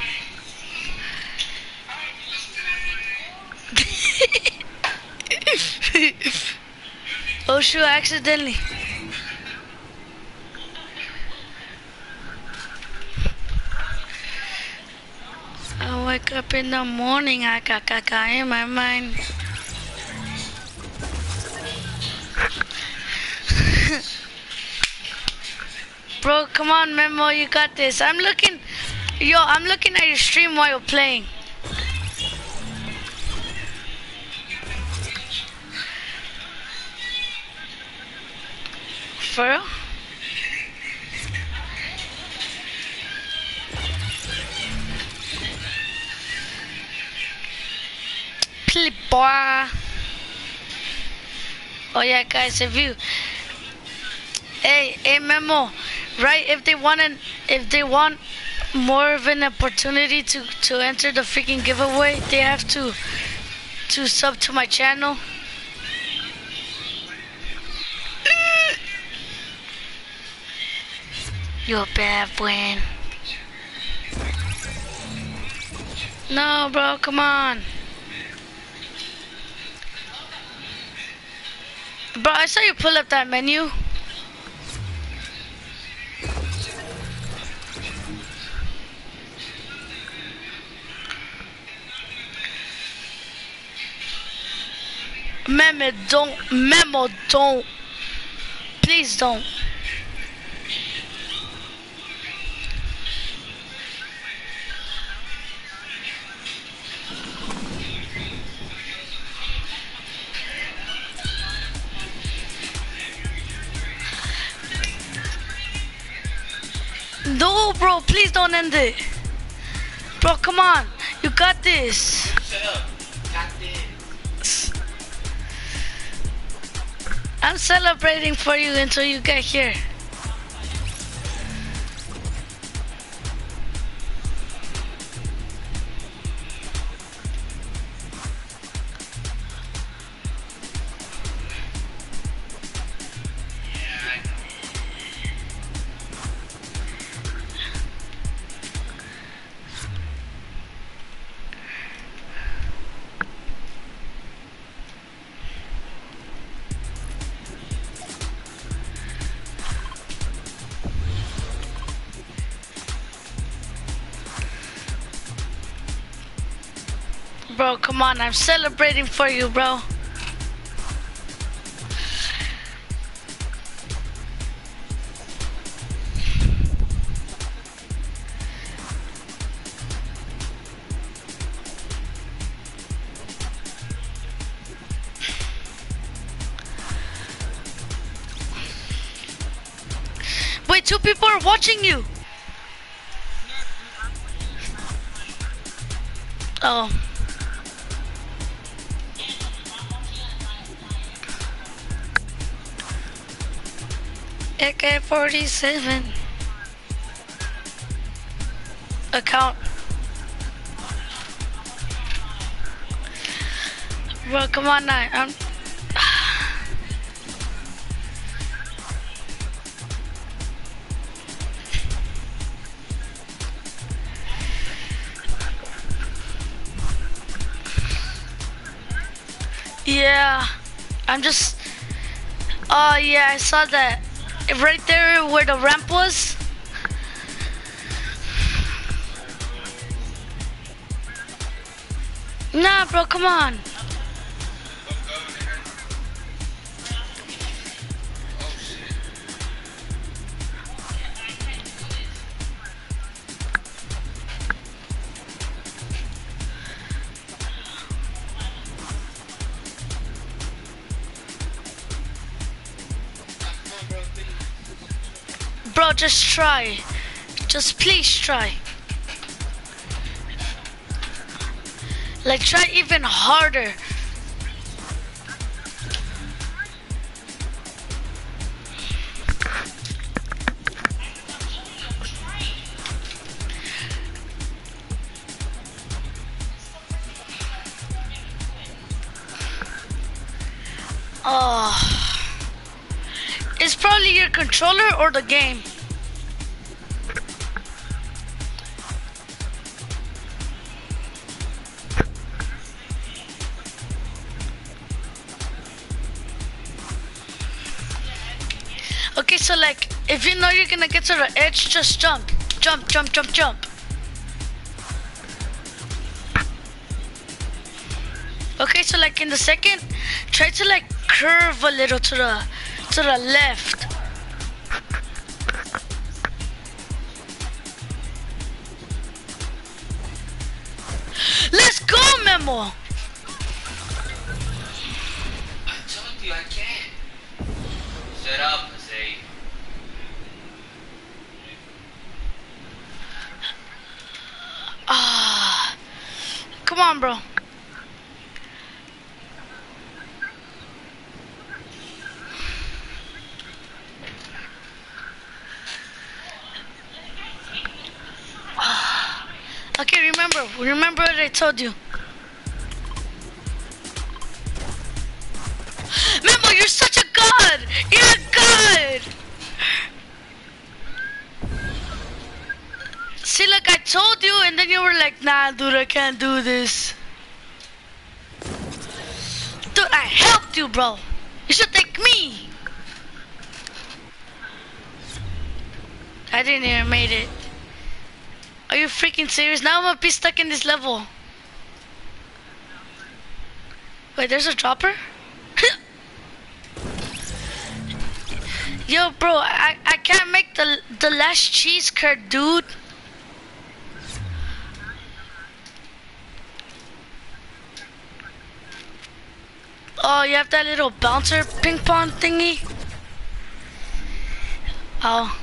Oh shoot, accidentally. I wake up in the morning, I got caca in my mind. Bro, come on, Memo, you got this. I'm looking, yo, I'm looking at your stream while you're playing. For real? Boy. Oh yeah, guys, if you, hey, hey, Memo, right? If they want an, if they want more of an opportunity to to enter the freaking giveaway, they have to to sub to my channel. You're bad, Buen. No, bro, come on. Bro, I saw you pull up that menu. Memo, don't. Memo, don't. Please don't. No, bro, please don't end it. Bro, come on. You got this. Got this. I'm celebrating for you until you get here. Bro, come on, I'm celebrating for you, bro. Wait, two people are watching you. Oh. A K forty-seven. Account. Bro, come on now. I'm... Yeah, I'm just... Oh yeah, I saw that. Right there where the ramp was. Nah, bro, come on. Bro, just try. Just please try. Like, try even harder. Oh. It's probably your controller or the game. Okay, so like, if you know you're gonna get to the edge, just jump. Jump, jump, jump, jump. Okay, so like in the second, try to like curve a little to the to the left. Let's go, Memo. I told you I can't. Shut up, Jose. Ah, come on, bro. Okay, remember, remember what I told you. Memo, you're such a god! You're a god! See, like I told you, and then you were like, nah, dude, I can't do this. Dude, I helped you, bro. You should thank me. I didn't even made it. Are you freaking serious? Now I'm gonna be stuck in this level. Wait, there's a dropper? Yo, bro, I, I can't make the, the last cheese curd, dude. Oh, you have that little bouncer ping pong thingy? Oh.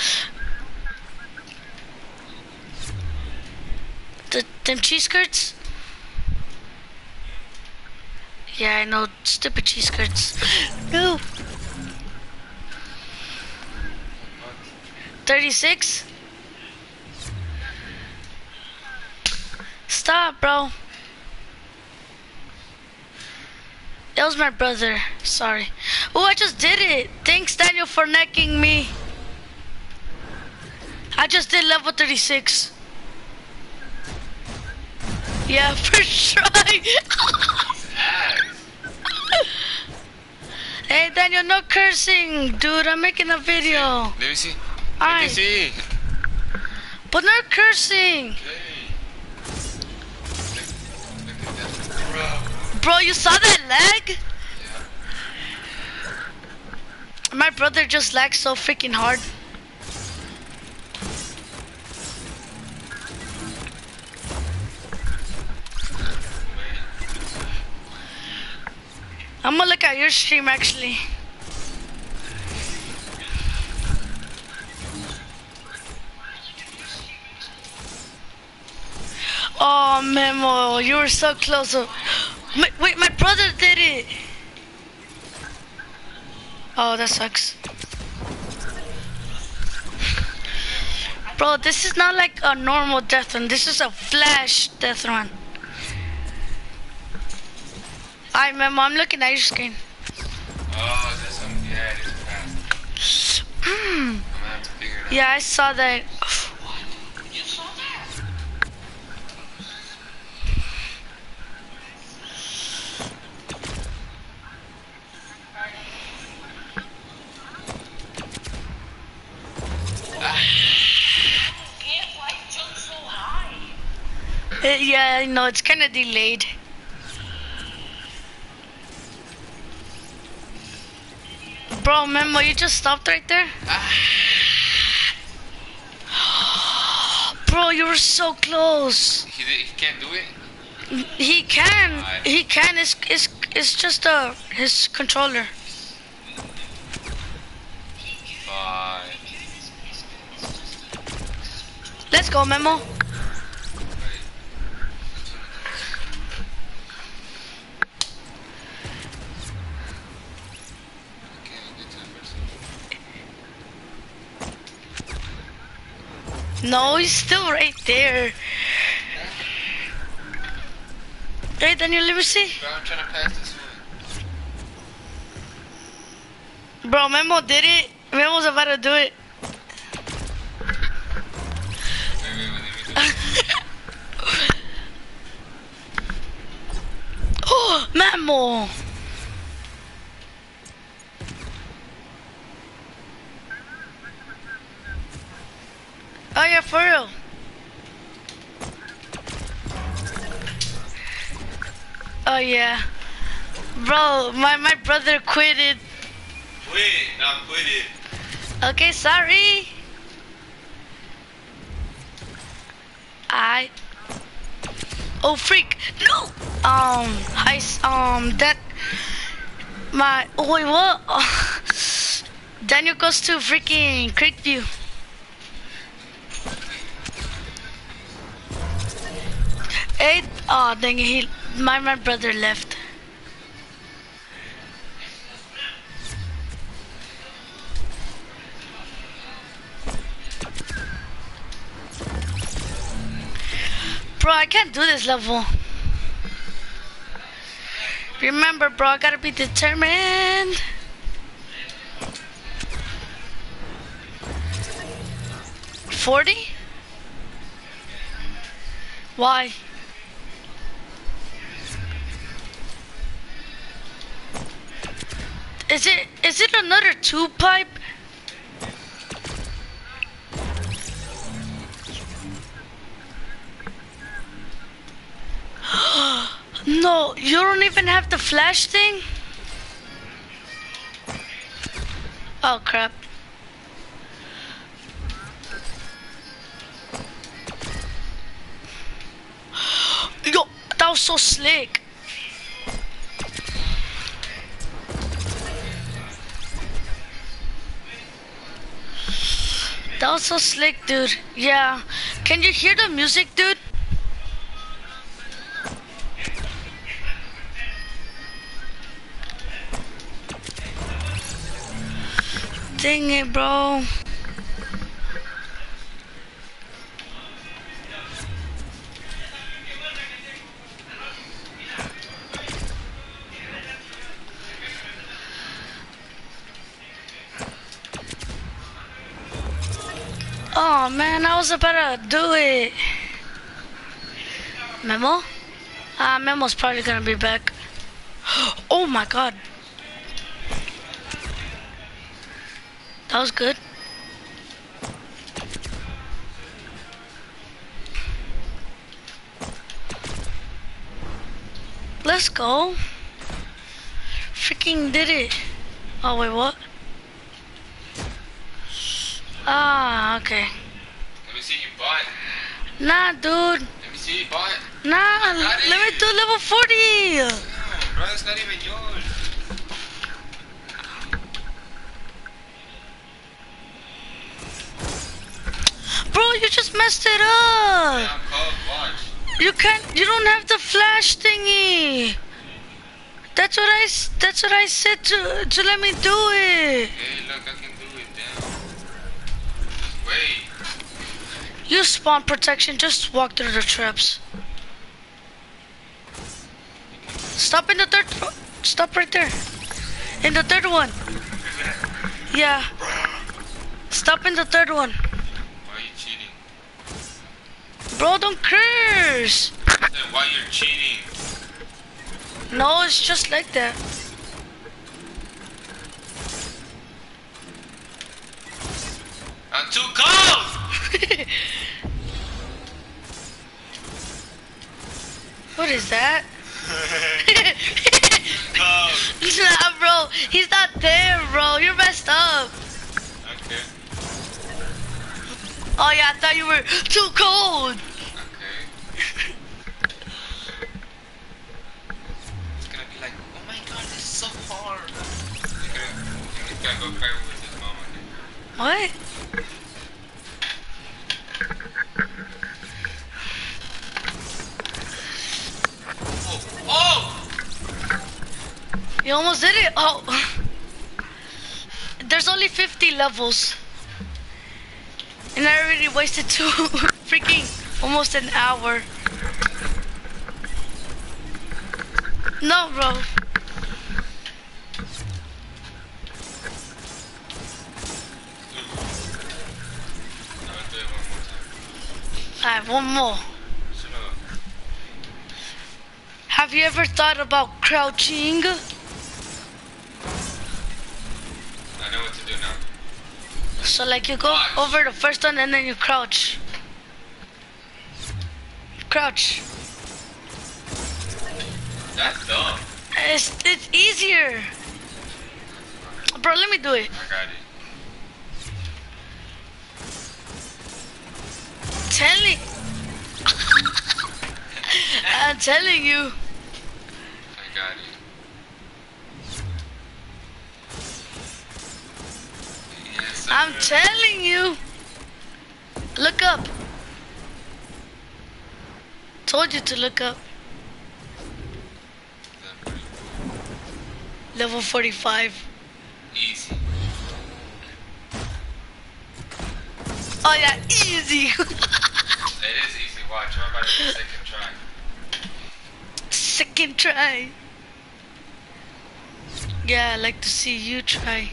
The, them cheese curds? Yeah, I know, stupid cheese curds. No. thirty-six? Stop, bro. That was my brother. Sorry. Oh, I just did it. Thanks, Daniel, for necking me. I just did level thirty-six. Yeah, first try. Hey, Daniel, no cursing, dude. I'm making a video. Let me see. Let Alright. me see. But not cursing. Okay. Bro, you saw that lag? Yeah. My brother just lagged so freaking hard. I'm gonna look at your stream actually. Oh, Memo, you were so close. Wait, wait, my brother did it. Oh, that sucks. Bro, this is not like a normal death run. This is a flash death run. Alright, Memo, I'm looking at your screen. Oh, that's some, yeah, it is fast. I'm gonna have to figure it out. Yeah, I saw that. You saw that? Get why it jumped so high. Uh, yeah, I know, it's kind of delayed. Bro, Memo, you just stopped right there? Bro, you were so close. He, did- he can't do it? He can. Alright. He can. It's, it's, it's just uh, his controller. Five. Let's go, Memo. Wait. Okay, I'll get to the first one. No, he's still right there. Hey, Daniel, let me see. Bro, I'm trying to pass this one. Bro, Memo did it. Memo's about to do it. Wait, wait, wait, let me do it. Oh, Memo. Oh, yeah, for real. Oh, yeah. Bro, my, my brother quitted. Wait, not quit it. Okay, sorry. I. Oh, freak. No. Um, I, s- um, that. My. Oh, wait, what? Oh. Daniel goes to freaking Creekview. Hey, oh, dang it, he, my, my brother left. Bro, I can't do this level. Remember, bro, I gotta be determined. forty? Why? Is it, is it another two pipe? No, you don't even have the flash thing? Oh crap. Yo, that was so slick. That was so slick, dude. Yeah. Can you hear the music, dude? Dang it, bro. Oh man, I was about to do it. Memo? Ah, uh, Memo's probably gonna be back. Oh my god. That was good. Let's let's go. Freaking did it. Oh, wait, what? Ah, okay. Let me see you butt. Nah, dude. Let me see you butt. Nah, got let me it. do level forty. No, bro, it's not even yours. Bro, you just messed it Yeah, up. I'm cold. Watch. You can't, you don't have the flash thingy. That's what I, s- that's what I said to, to let me do it. Hey, look, I can do it. Damn. Just wait. Use spawn protection, just walk through the traps. Stop in the third, stop right there. In the third one. Yeah. Stop in the third one. Why are you cheating? Bro, don't curse. Then why you're cheating? No, it's just like that. I'm too cold! What is that? Cold. Nah, bro, he's not there, bro. You're messed up. Okay. Oh yeah, I thought you were too cold. Okay. It's gonna be like, oh my god, this is so hard. You're gonna, you're gonna go cry with his mom again. What? Oh! Oh! You almost did it. Oh. There's only fifty levels. And I already wasted two freaking almost an hour. No, bro. I'll do it one more time. Alright, one more. Shut up. Have you ever thought about crouching? I know what to do now. So like you go over the first one and then you crouch. Crouch. That's dumb. It's, it's easier. Bro, let me do it. I got it. Telling. I'm telling you. I got it. Yes, sir. I'm telling you. Look up. Told you to look up. That's pretty cool. Level forty-five. Easy. Oh yeah, easy. It is easy. Watch. I'm about to do a second try. Second try. Yeah, I like to see you try.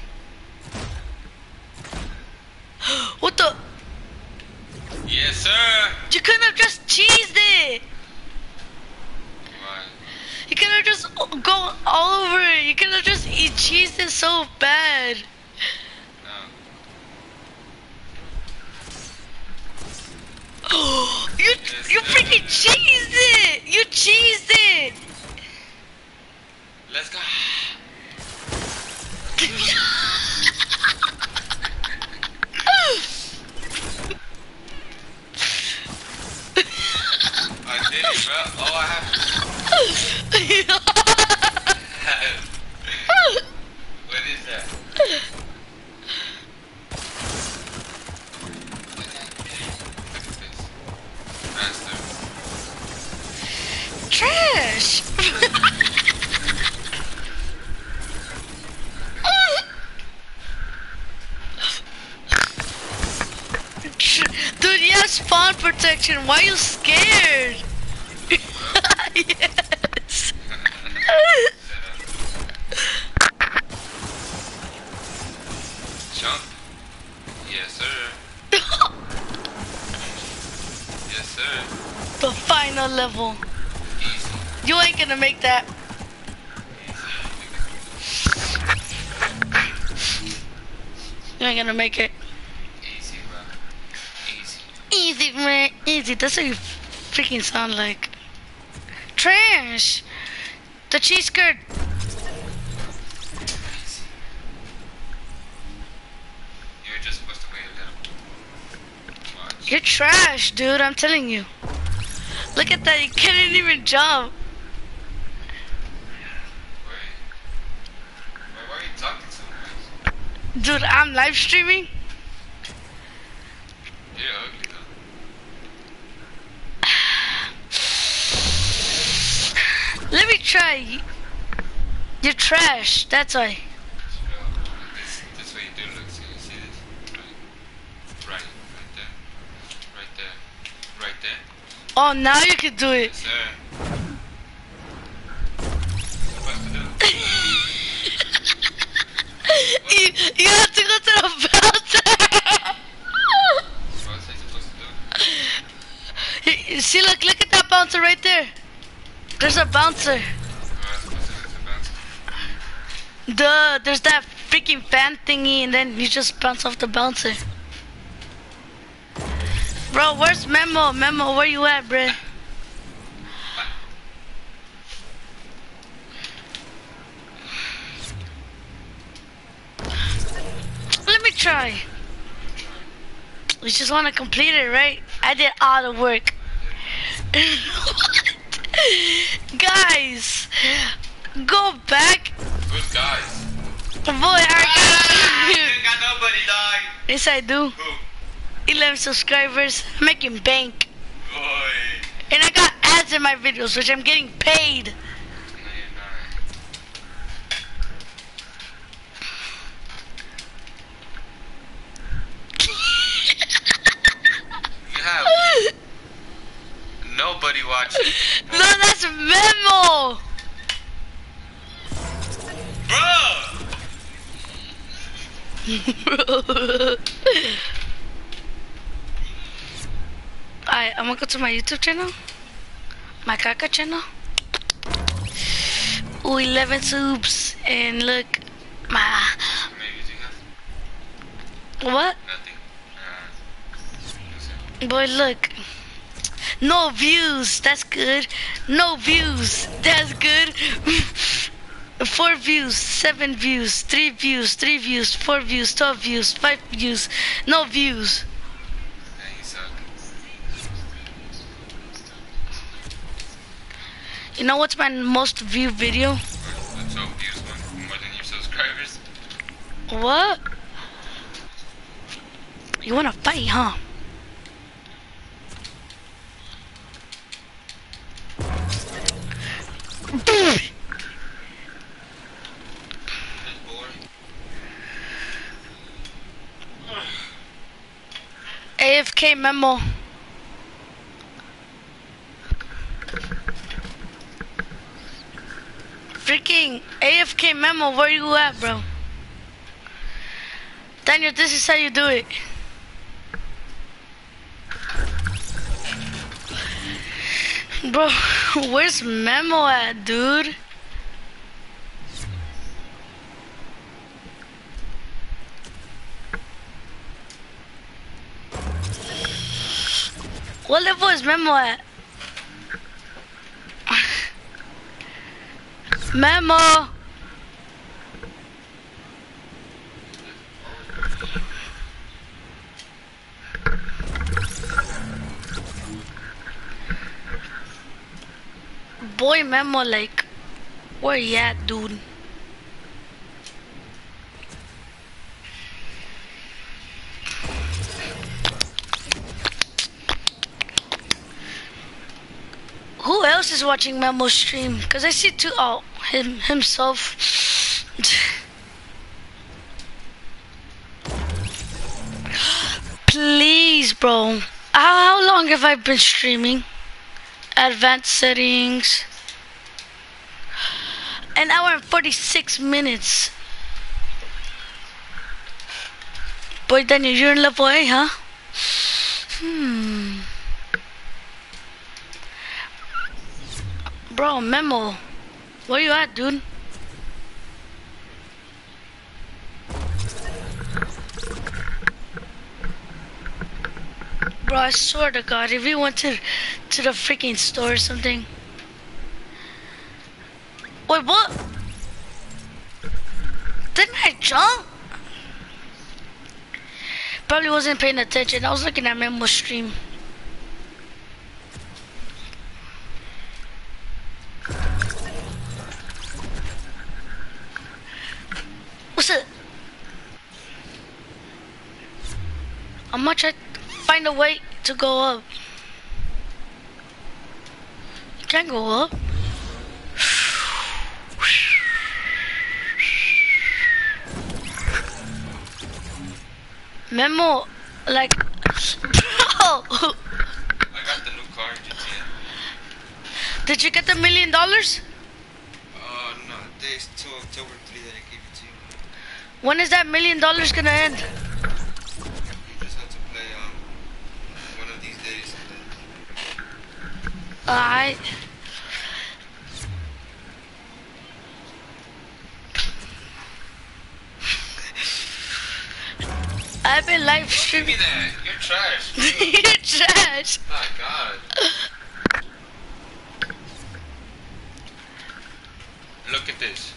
What the? Yes, sir. You could have just cheesed it. Why? You could have just go all over it. You could have just eat cheesed it so bad. No. you Yes, you sir. freaking cheesed it. You cheesed it. Let's go. I did it, bro. Oh, I have. What is that? Look at this. Master. Trash. Dude, you have spawn protection. Why are you scared? Yes. Jump. Yes, sir. Yes, sir. The final level. Easy. You ain't gonna make that. You ain't gonna make it. Easy, bro. Easy. Easy, man. Easy. That's what you freaking sound like. Trash. The cheese curd. You're just supposed to wait a little. Watch. You're trash, dude. I'm telling you. Look at that. You can't even jump. Wait. Why, why are you talking so much? Dude, I'm live streaming. You're ugly though. Let me try. You're trash. That's why. This, this way you do look. So you see this? Right. Right. Right there. Right there. Right there. Oh, now you can do it. Yes, sir. What's supposed to do? you, you have to go to the bouncer. What's he supposed to do? You- you See, look, look at that bouncer right there. There's a bouncer. What's supposed to do to bounce? Duh, there's that freaking fan thingy, and then you just bounce off the bouncer. Bro, where's Memo? Memo, where you at, bruh? Let me try. You just want to complete it, right? I did all the work. Guys, go back. Who's guys? Boy, I ain't got nobody, dog. Yes, I do. Who? eleven subscribers, I'm making bank. Boy. And I got ads in my videos, which I'm getting paid. No, you're not. You have nobody watching. No, that's Memo. Bro! Alright, I'm gonna go to my YouTube channel. My Kaka channel. Ooh, eleven subs. And look, my. How many views you have? What? Nothing. Uh, Boy, look. No views. That's good. No views. That's good. Four views, seven views, three views, three views, four views, twelve views, five views, no views. yeah, you suck. You know what's my most viewed video? What's twelve views one more than your subscribers? What? You wanna fight, huh? That's boring. A F K Memo. Freaking A F K Memo, where you at, bro? Daniel, this is how you do it. Bro, where's Memo at, dude? What level is Memo at? Memo! Boy, Memo, like, where you at, dude? Who else is watching Memo's stream? Cause I see two. Oh, him himself. Please, bro. How, how long have I been streaming? Advanced settings. An hour and forty-six minutes. Boy, Daniel, you're in level A, huh? Hmm. Bro, Memo, where you at, dude? Bro, I swear to God, if you went to to the freaking store or something. Wait, what? Didn't I jump? Probably wasn't paying attention. I was looking at Memo's stream. What's it? I'm gonna try to find a way to go up. You can't go up. Memo, like, bro. I got the new car in G T A. Did you get the million dollars? Oh no, days till October three that I gave it to you. When is that million dollars gonna end? You just have to play um one of these days and then Alright. I've been live give streaming. me that. You're trash. You're trash. My God. Look at this.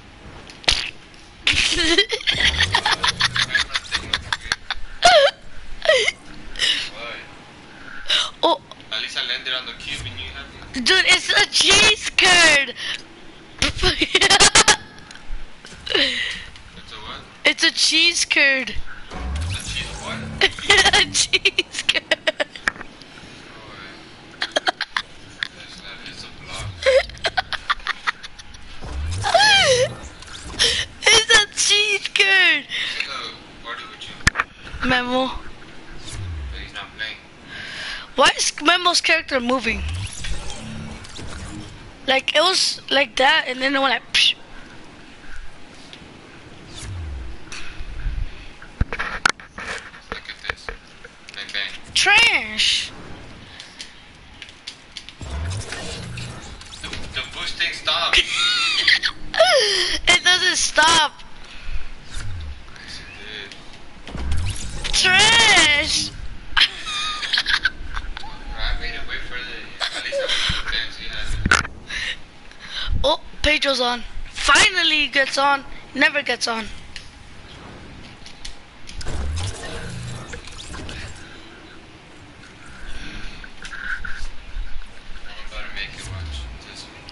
Why? Oh, At least I landed on the cube and you have it. dude, it's a cheese curd. It's a what? It's a cheese curd. It's a cheese what? A cheese curd. No way. That's not, it's a block. It's a cheese curd. He's gonna party with you. Memo. But he's not playing. Why is Memo's character moving? Like, it was like that, and then it went like, psh. Look at this. Bang bang. Trash. The, the boosting stopped. It doesn't stop. Yes, it did. Trash. I made it wait for the. At least I was the dance he had. Oh, Pedro's on. Finally gets on. Never gets on. I'm about to make it watch this one.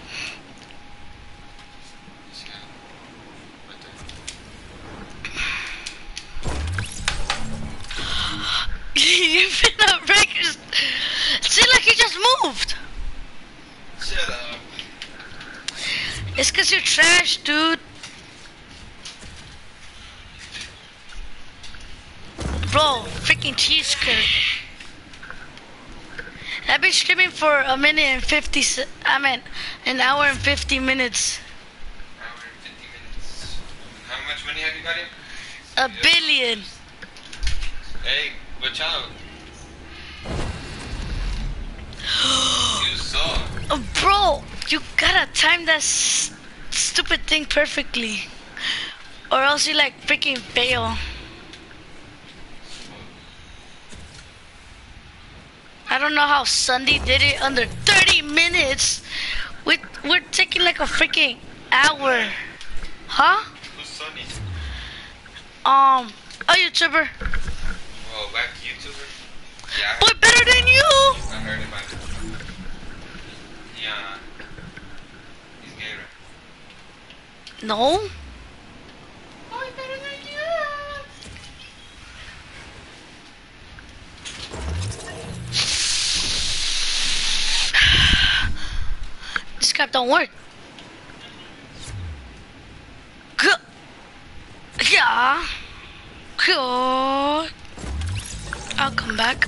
This guy. Right there. You've been a breakers. See, like he just moved. Shut up. It's cause you're trash, dude. Bro, freaking cheese curd. I've been streaming for a minute and fifty. se- I mean, an hour and fifty minutes. Hour and fifty minutes. How much money have you got in? A billion. Hey, watch out. You suck. Oh, bro, you gotta time that s- stupid thing perfectly, or else you like freaking fail. I don't know how Sunday did it under thirty minutes. We we're taking like a freaking hour, huh? Who's Sonny? Um, a YouTuber, Oh, back YouTuber? Yeah, I boy, heard, better than you. I heard about it. Yeah. He's gay, right? No. Boy, better than you. This crap don't work. Good. Yeah. Good. I'll come back.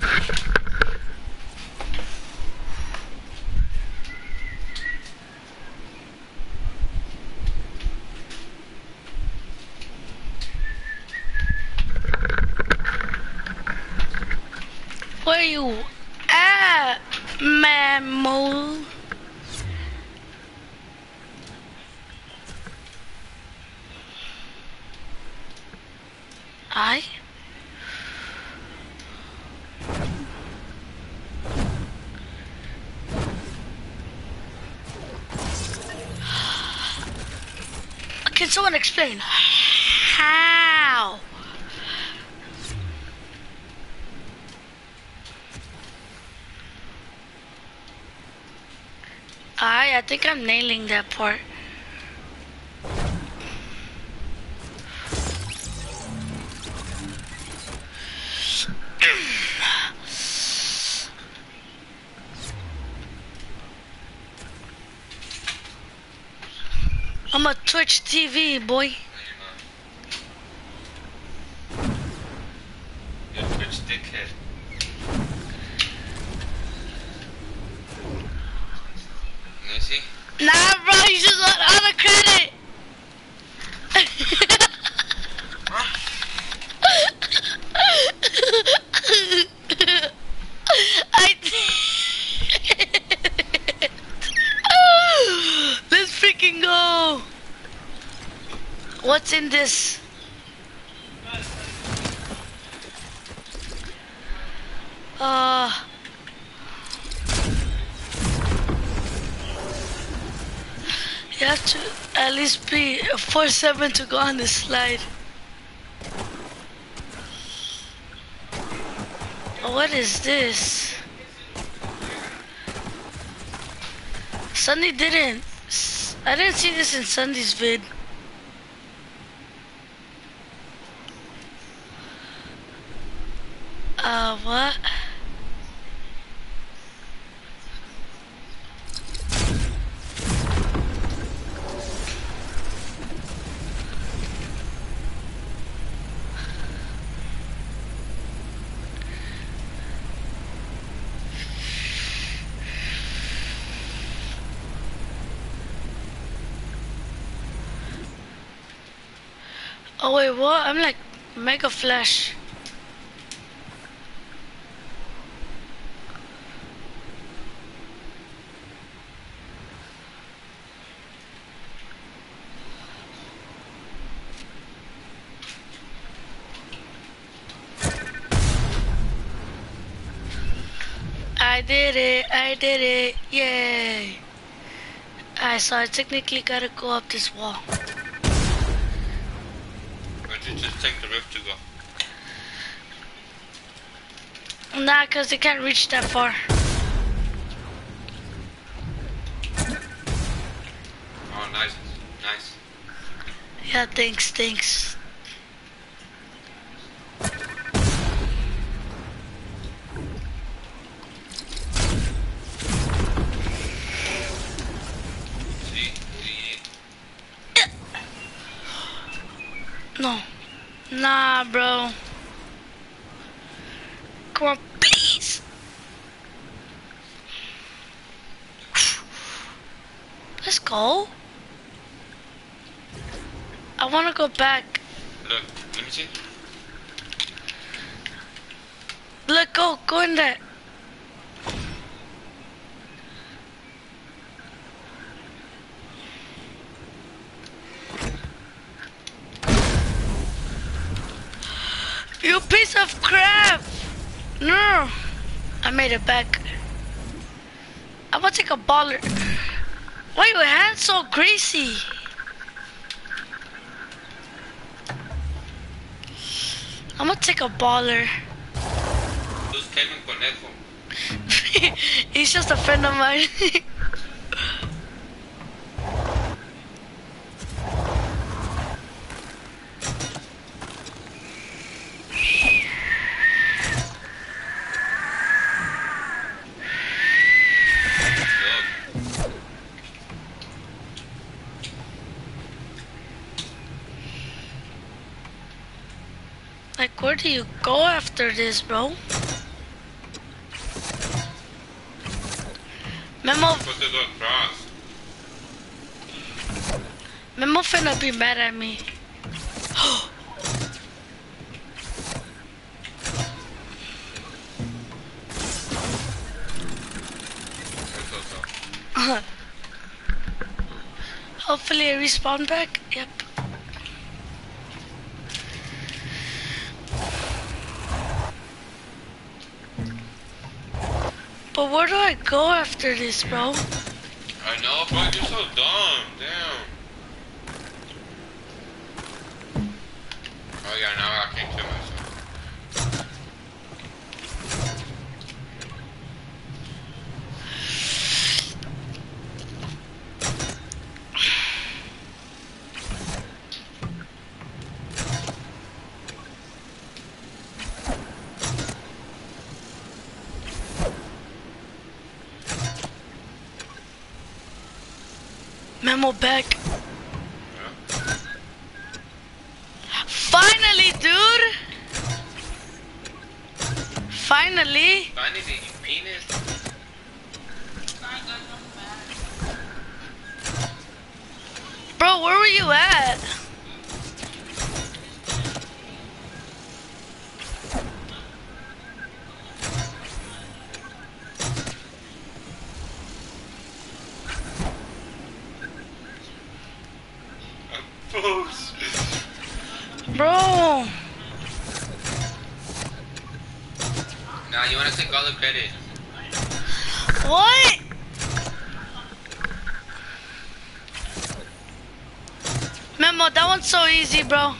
Where you at, Mamo? I? someone explain? How? I I think I'm nailing that part. I'm a Twitch T V boy. No, you're not. You're a Twitch dickhead. Let me see. Nah, bro, you just want auto credit. Huh? I Let's freaking go. What's in this? Uh You have to at least be a four seven to go on this slide. What is this? Sunday didn't. I didn't see this in Sunday's vid. Uh, what? Oh wait, what? I'm like Mega Flash. I did it, I did it, yay. Alright, so I technically gotta go up this wall. Or did you just take the rift to go? Nah, cause they can't reach that far. Oh, nice. Nice. Yeah, thanks, thanks. See? See? No. Nah, bro. Come on, please. Let's go. I want to go back. Look, let me see. Look, go, go in there. You piece of crap! No! I made it back. I'm gonna take a baller. Why your hands so greasy? I'm gonna take a baller. Who's Kevin Conejo? He's just a friend of mine. Like, where do you go after this, bro? Memo, Supposed to go across. Memo finna be mad at me. Hopefully I respawn back. Yep. But where do I go after this, bro? I know, bro, you're so dumb. Damn. Oh yeah, now I can't kill myself. Memo back. Yeah. Finally, dude. Finally. Finally, you penis. Bro, where were you at? Boos. Bro. Nah, you wanna take all the credit. What? Memo, that one's so easy, bro.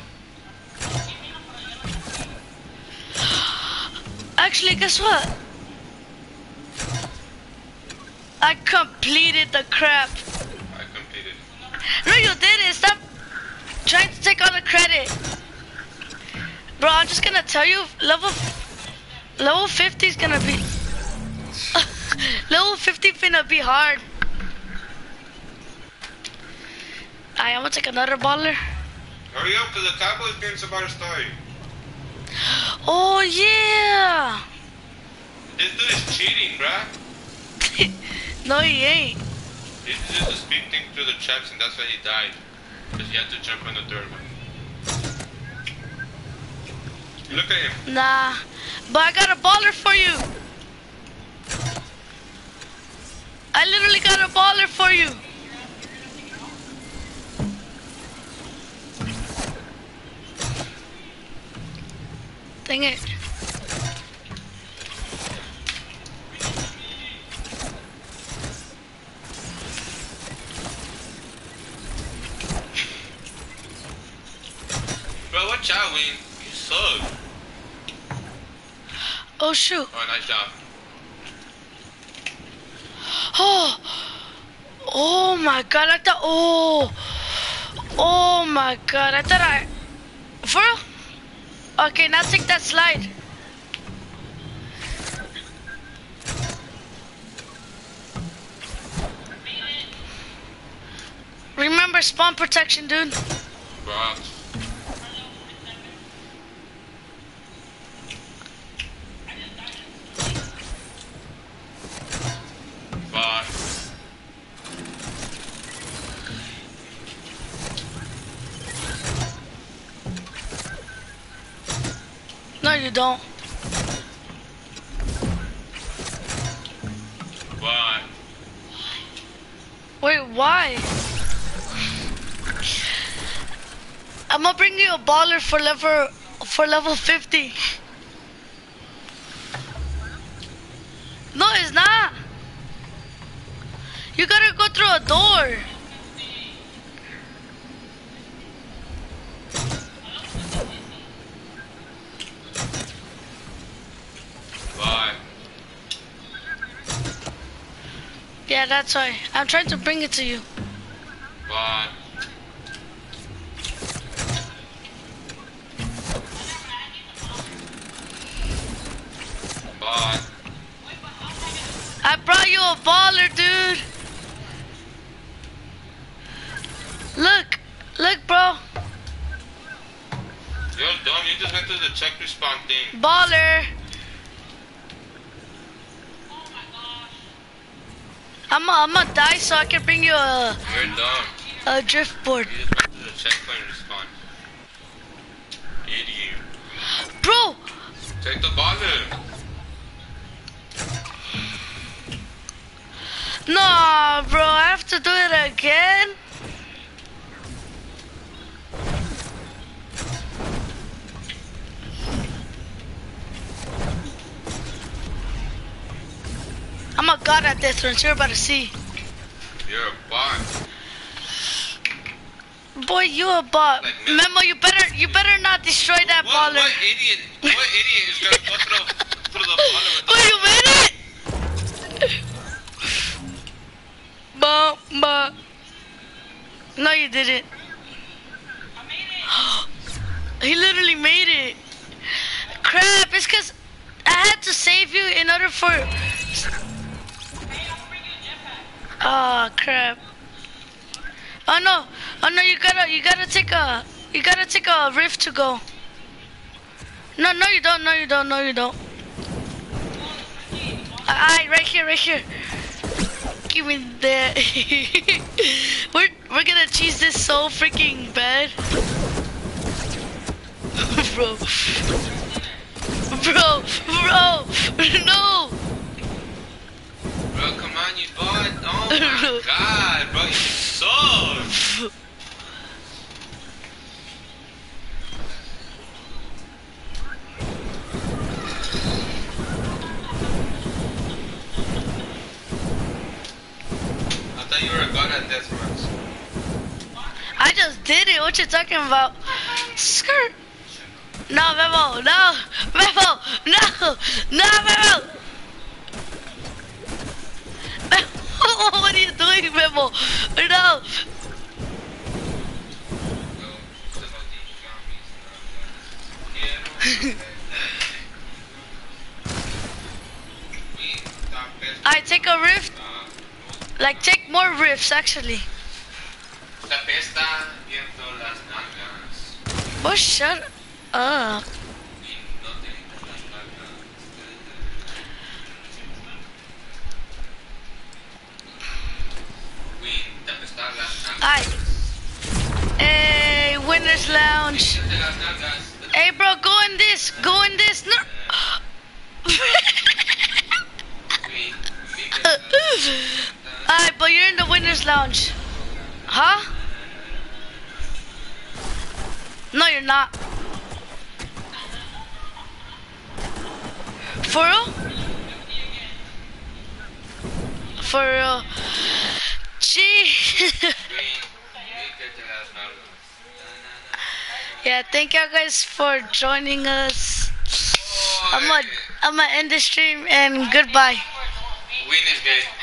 Actually, guess what? I completed the crap. I completed. No, you didn't. Stop trying to take all the credit. Bro, I'm just gonna tell you, level level fifty is gonna be level fifty finna be hard. Alright, I'm gonna take another baller. Hurry up, cause the Cowboys game's about to start. Oh yeah. This dude is cheating, bruh. No, he ain't. He did just a speed thing through the traps and that's why he died. Because he had to jump on the third one. Look at him. Nah, but I got a baller for you. I literally got a baller for you. Dang it. Bro, watch out, Wayne. You suck. Oh shoot. Oh, nice job. Oh. Oh my god, I thought, oh. Oh my god, I thought I, for real? Okay, now take that slide. Remember spawn protection, dude. Bro. Bye. No, you don't. Bye. Wait, why? I'm gonna bring you a baller for level for level fifty. No, it's not. You gotta go through a door. Bye. Yeah, that's why. I'm trying to bring it to you. Bye. Bye. I brought you a baller, dude. Look, look, bro. You're dumb. You just went to the check respawn thing. Baller. I'm gonna I'm die so I can bring you a, You're dumb. a drift board. You just went to the checkpoint respawn. Idiot. Bro, Take the baller. no, bro, I have to do it again. I'm a god at this one, so you're about to see. You're a bot. Boy, you a bot. Like me- Memo, you better you better not destroy that What, baller. what idiot? What idiot is gonna go through, through the baller with Oh, you made it? Bum, bum. No, you didn't. He literally made it. Crap, it's because I had to save you in order for... Oh, crap. Oh, no. Oh, no, you gotta, you gotta take a... You gotta take a rift to go. No, no, you don't. No, you don't. No, you don't. Alright, right here, right here. Give me that. we're we're gonna cheese this so freaking bad, bro. Bro, bro, no. Bro, come on, you bot. Oh my god, bro, you suck. I thought you were a god at deathmatch. I just did it. What you talking about? Skirt. No, Memo. No, Memo. No, no, Memo. Memo, what are you doing, Memo? No. I take a rift. Like, take more rifts, actually. Te apesta viendo las nalgas. Oh, shut up. Y no te gustan las nalgas. Uy, te apestan las nalgas. Alright. Hey, Winner's Lounge. Quítate las nalgas. Hey, bro, go in this. Go in this. No. Uy, quítate las nalgas. Alright, but you're in the Winner's Lounge. Huh? No, you're not. For real? For real. Gee. Yeah, thank you guys for joining us. I'm gonna I'm gonna end the stream and goodbye. Win is good.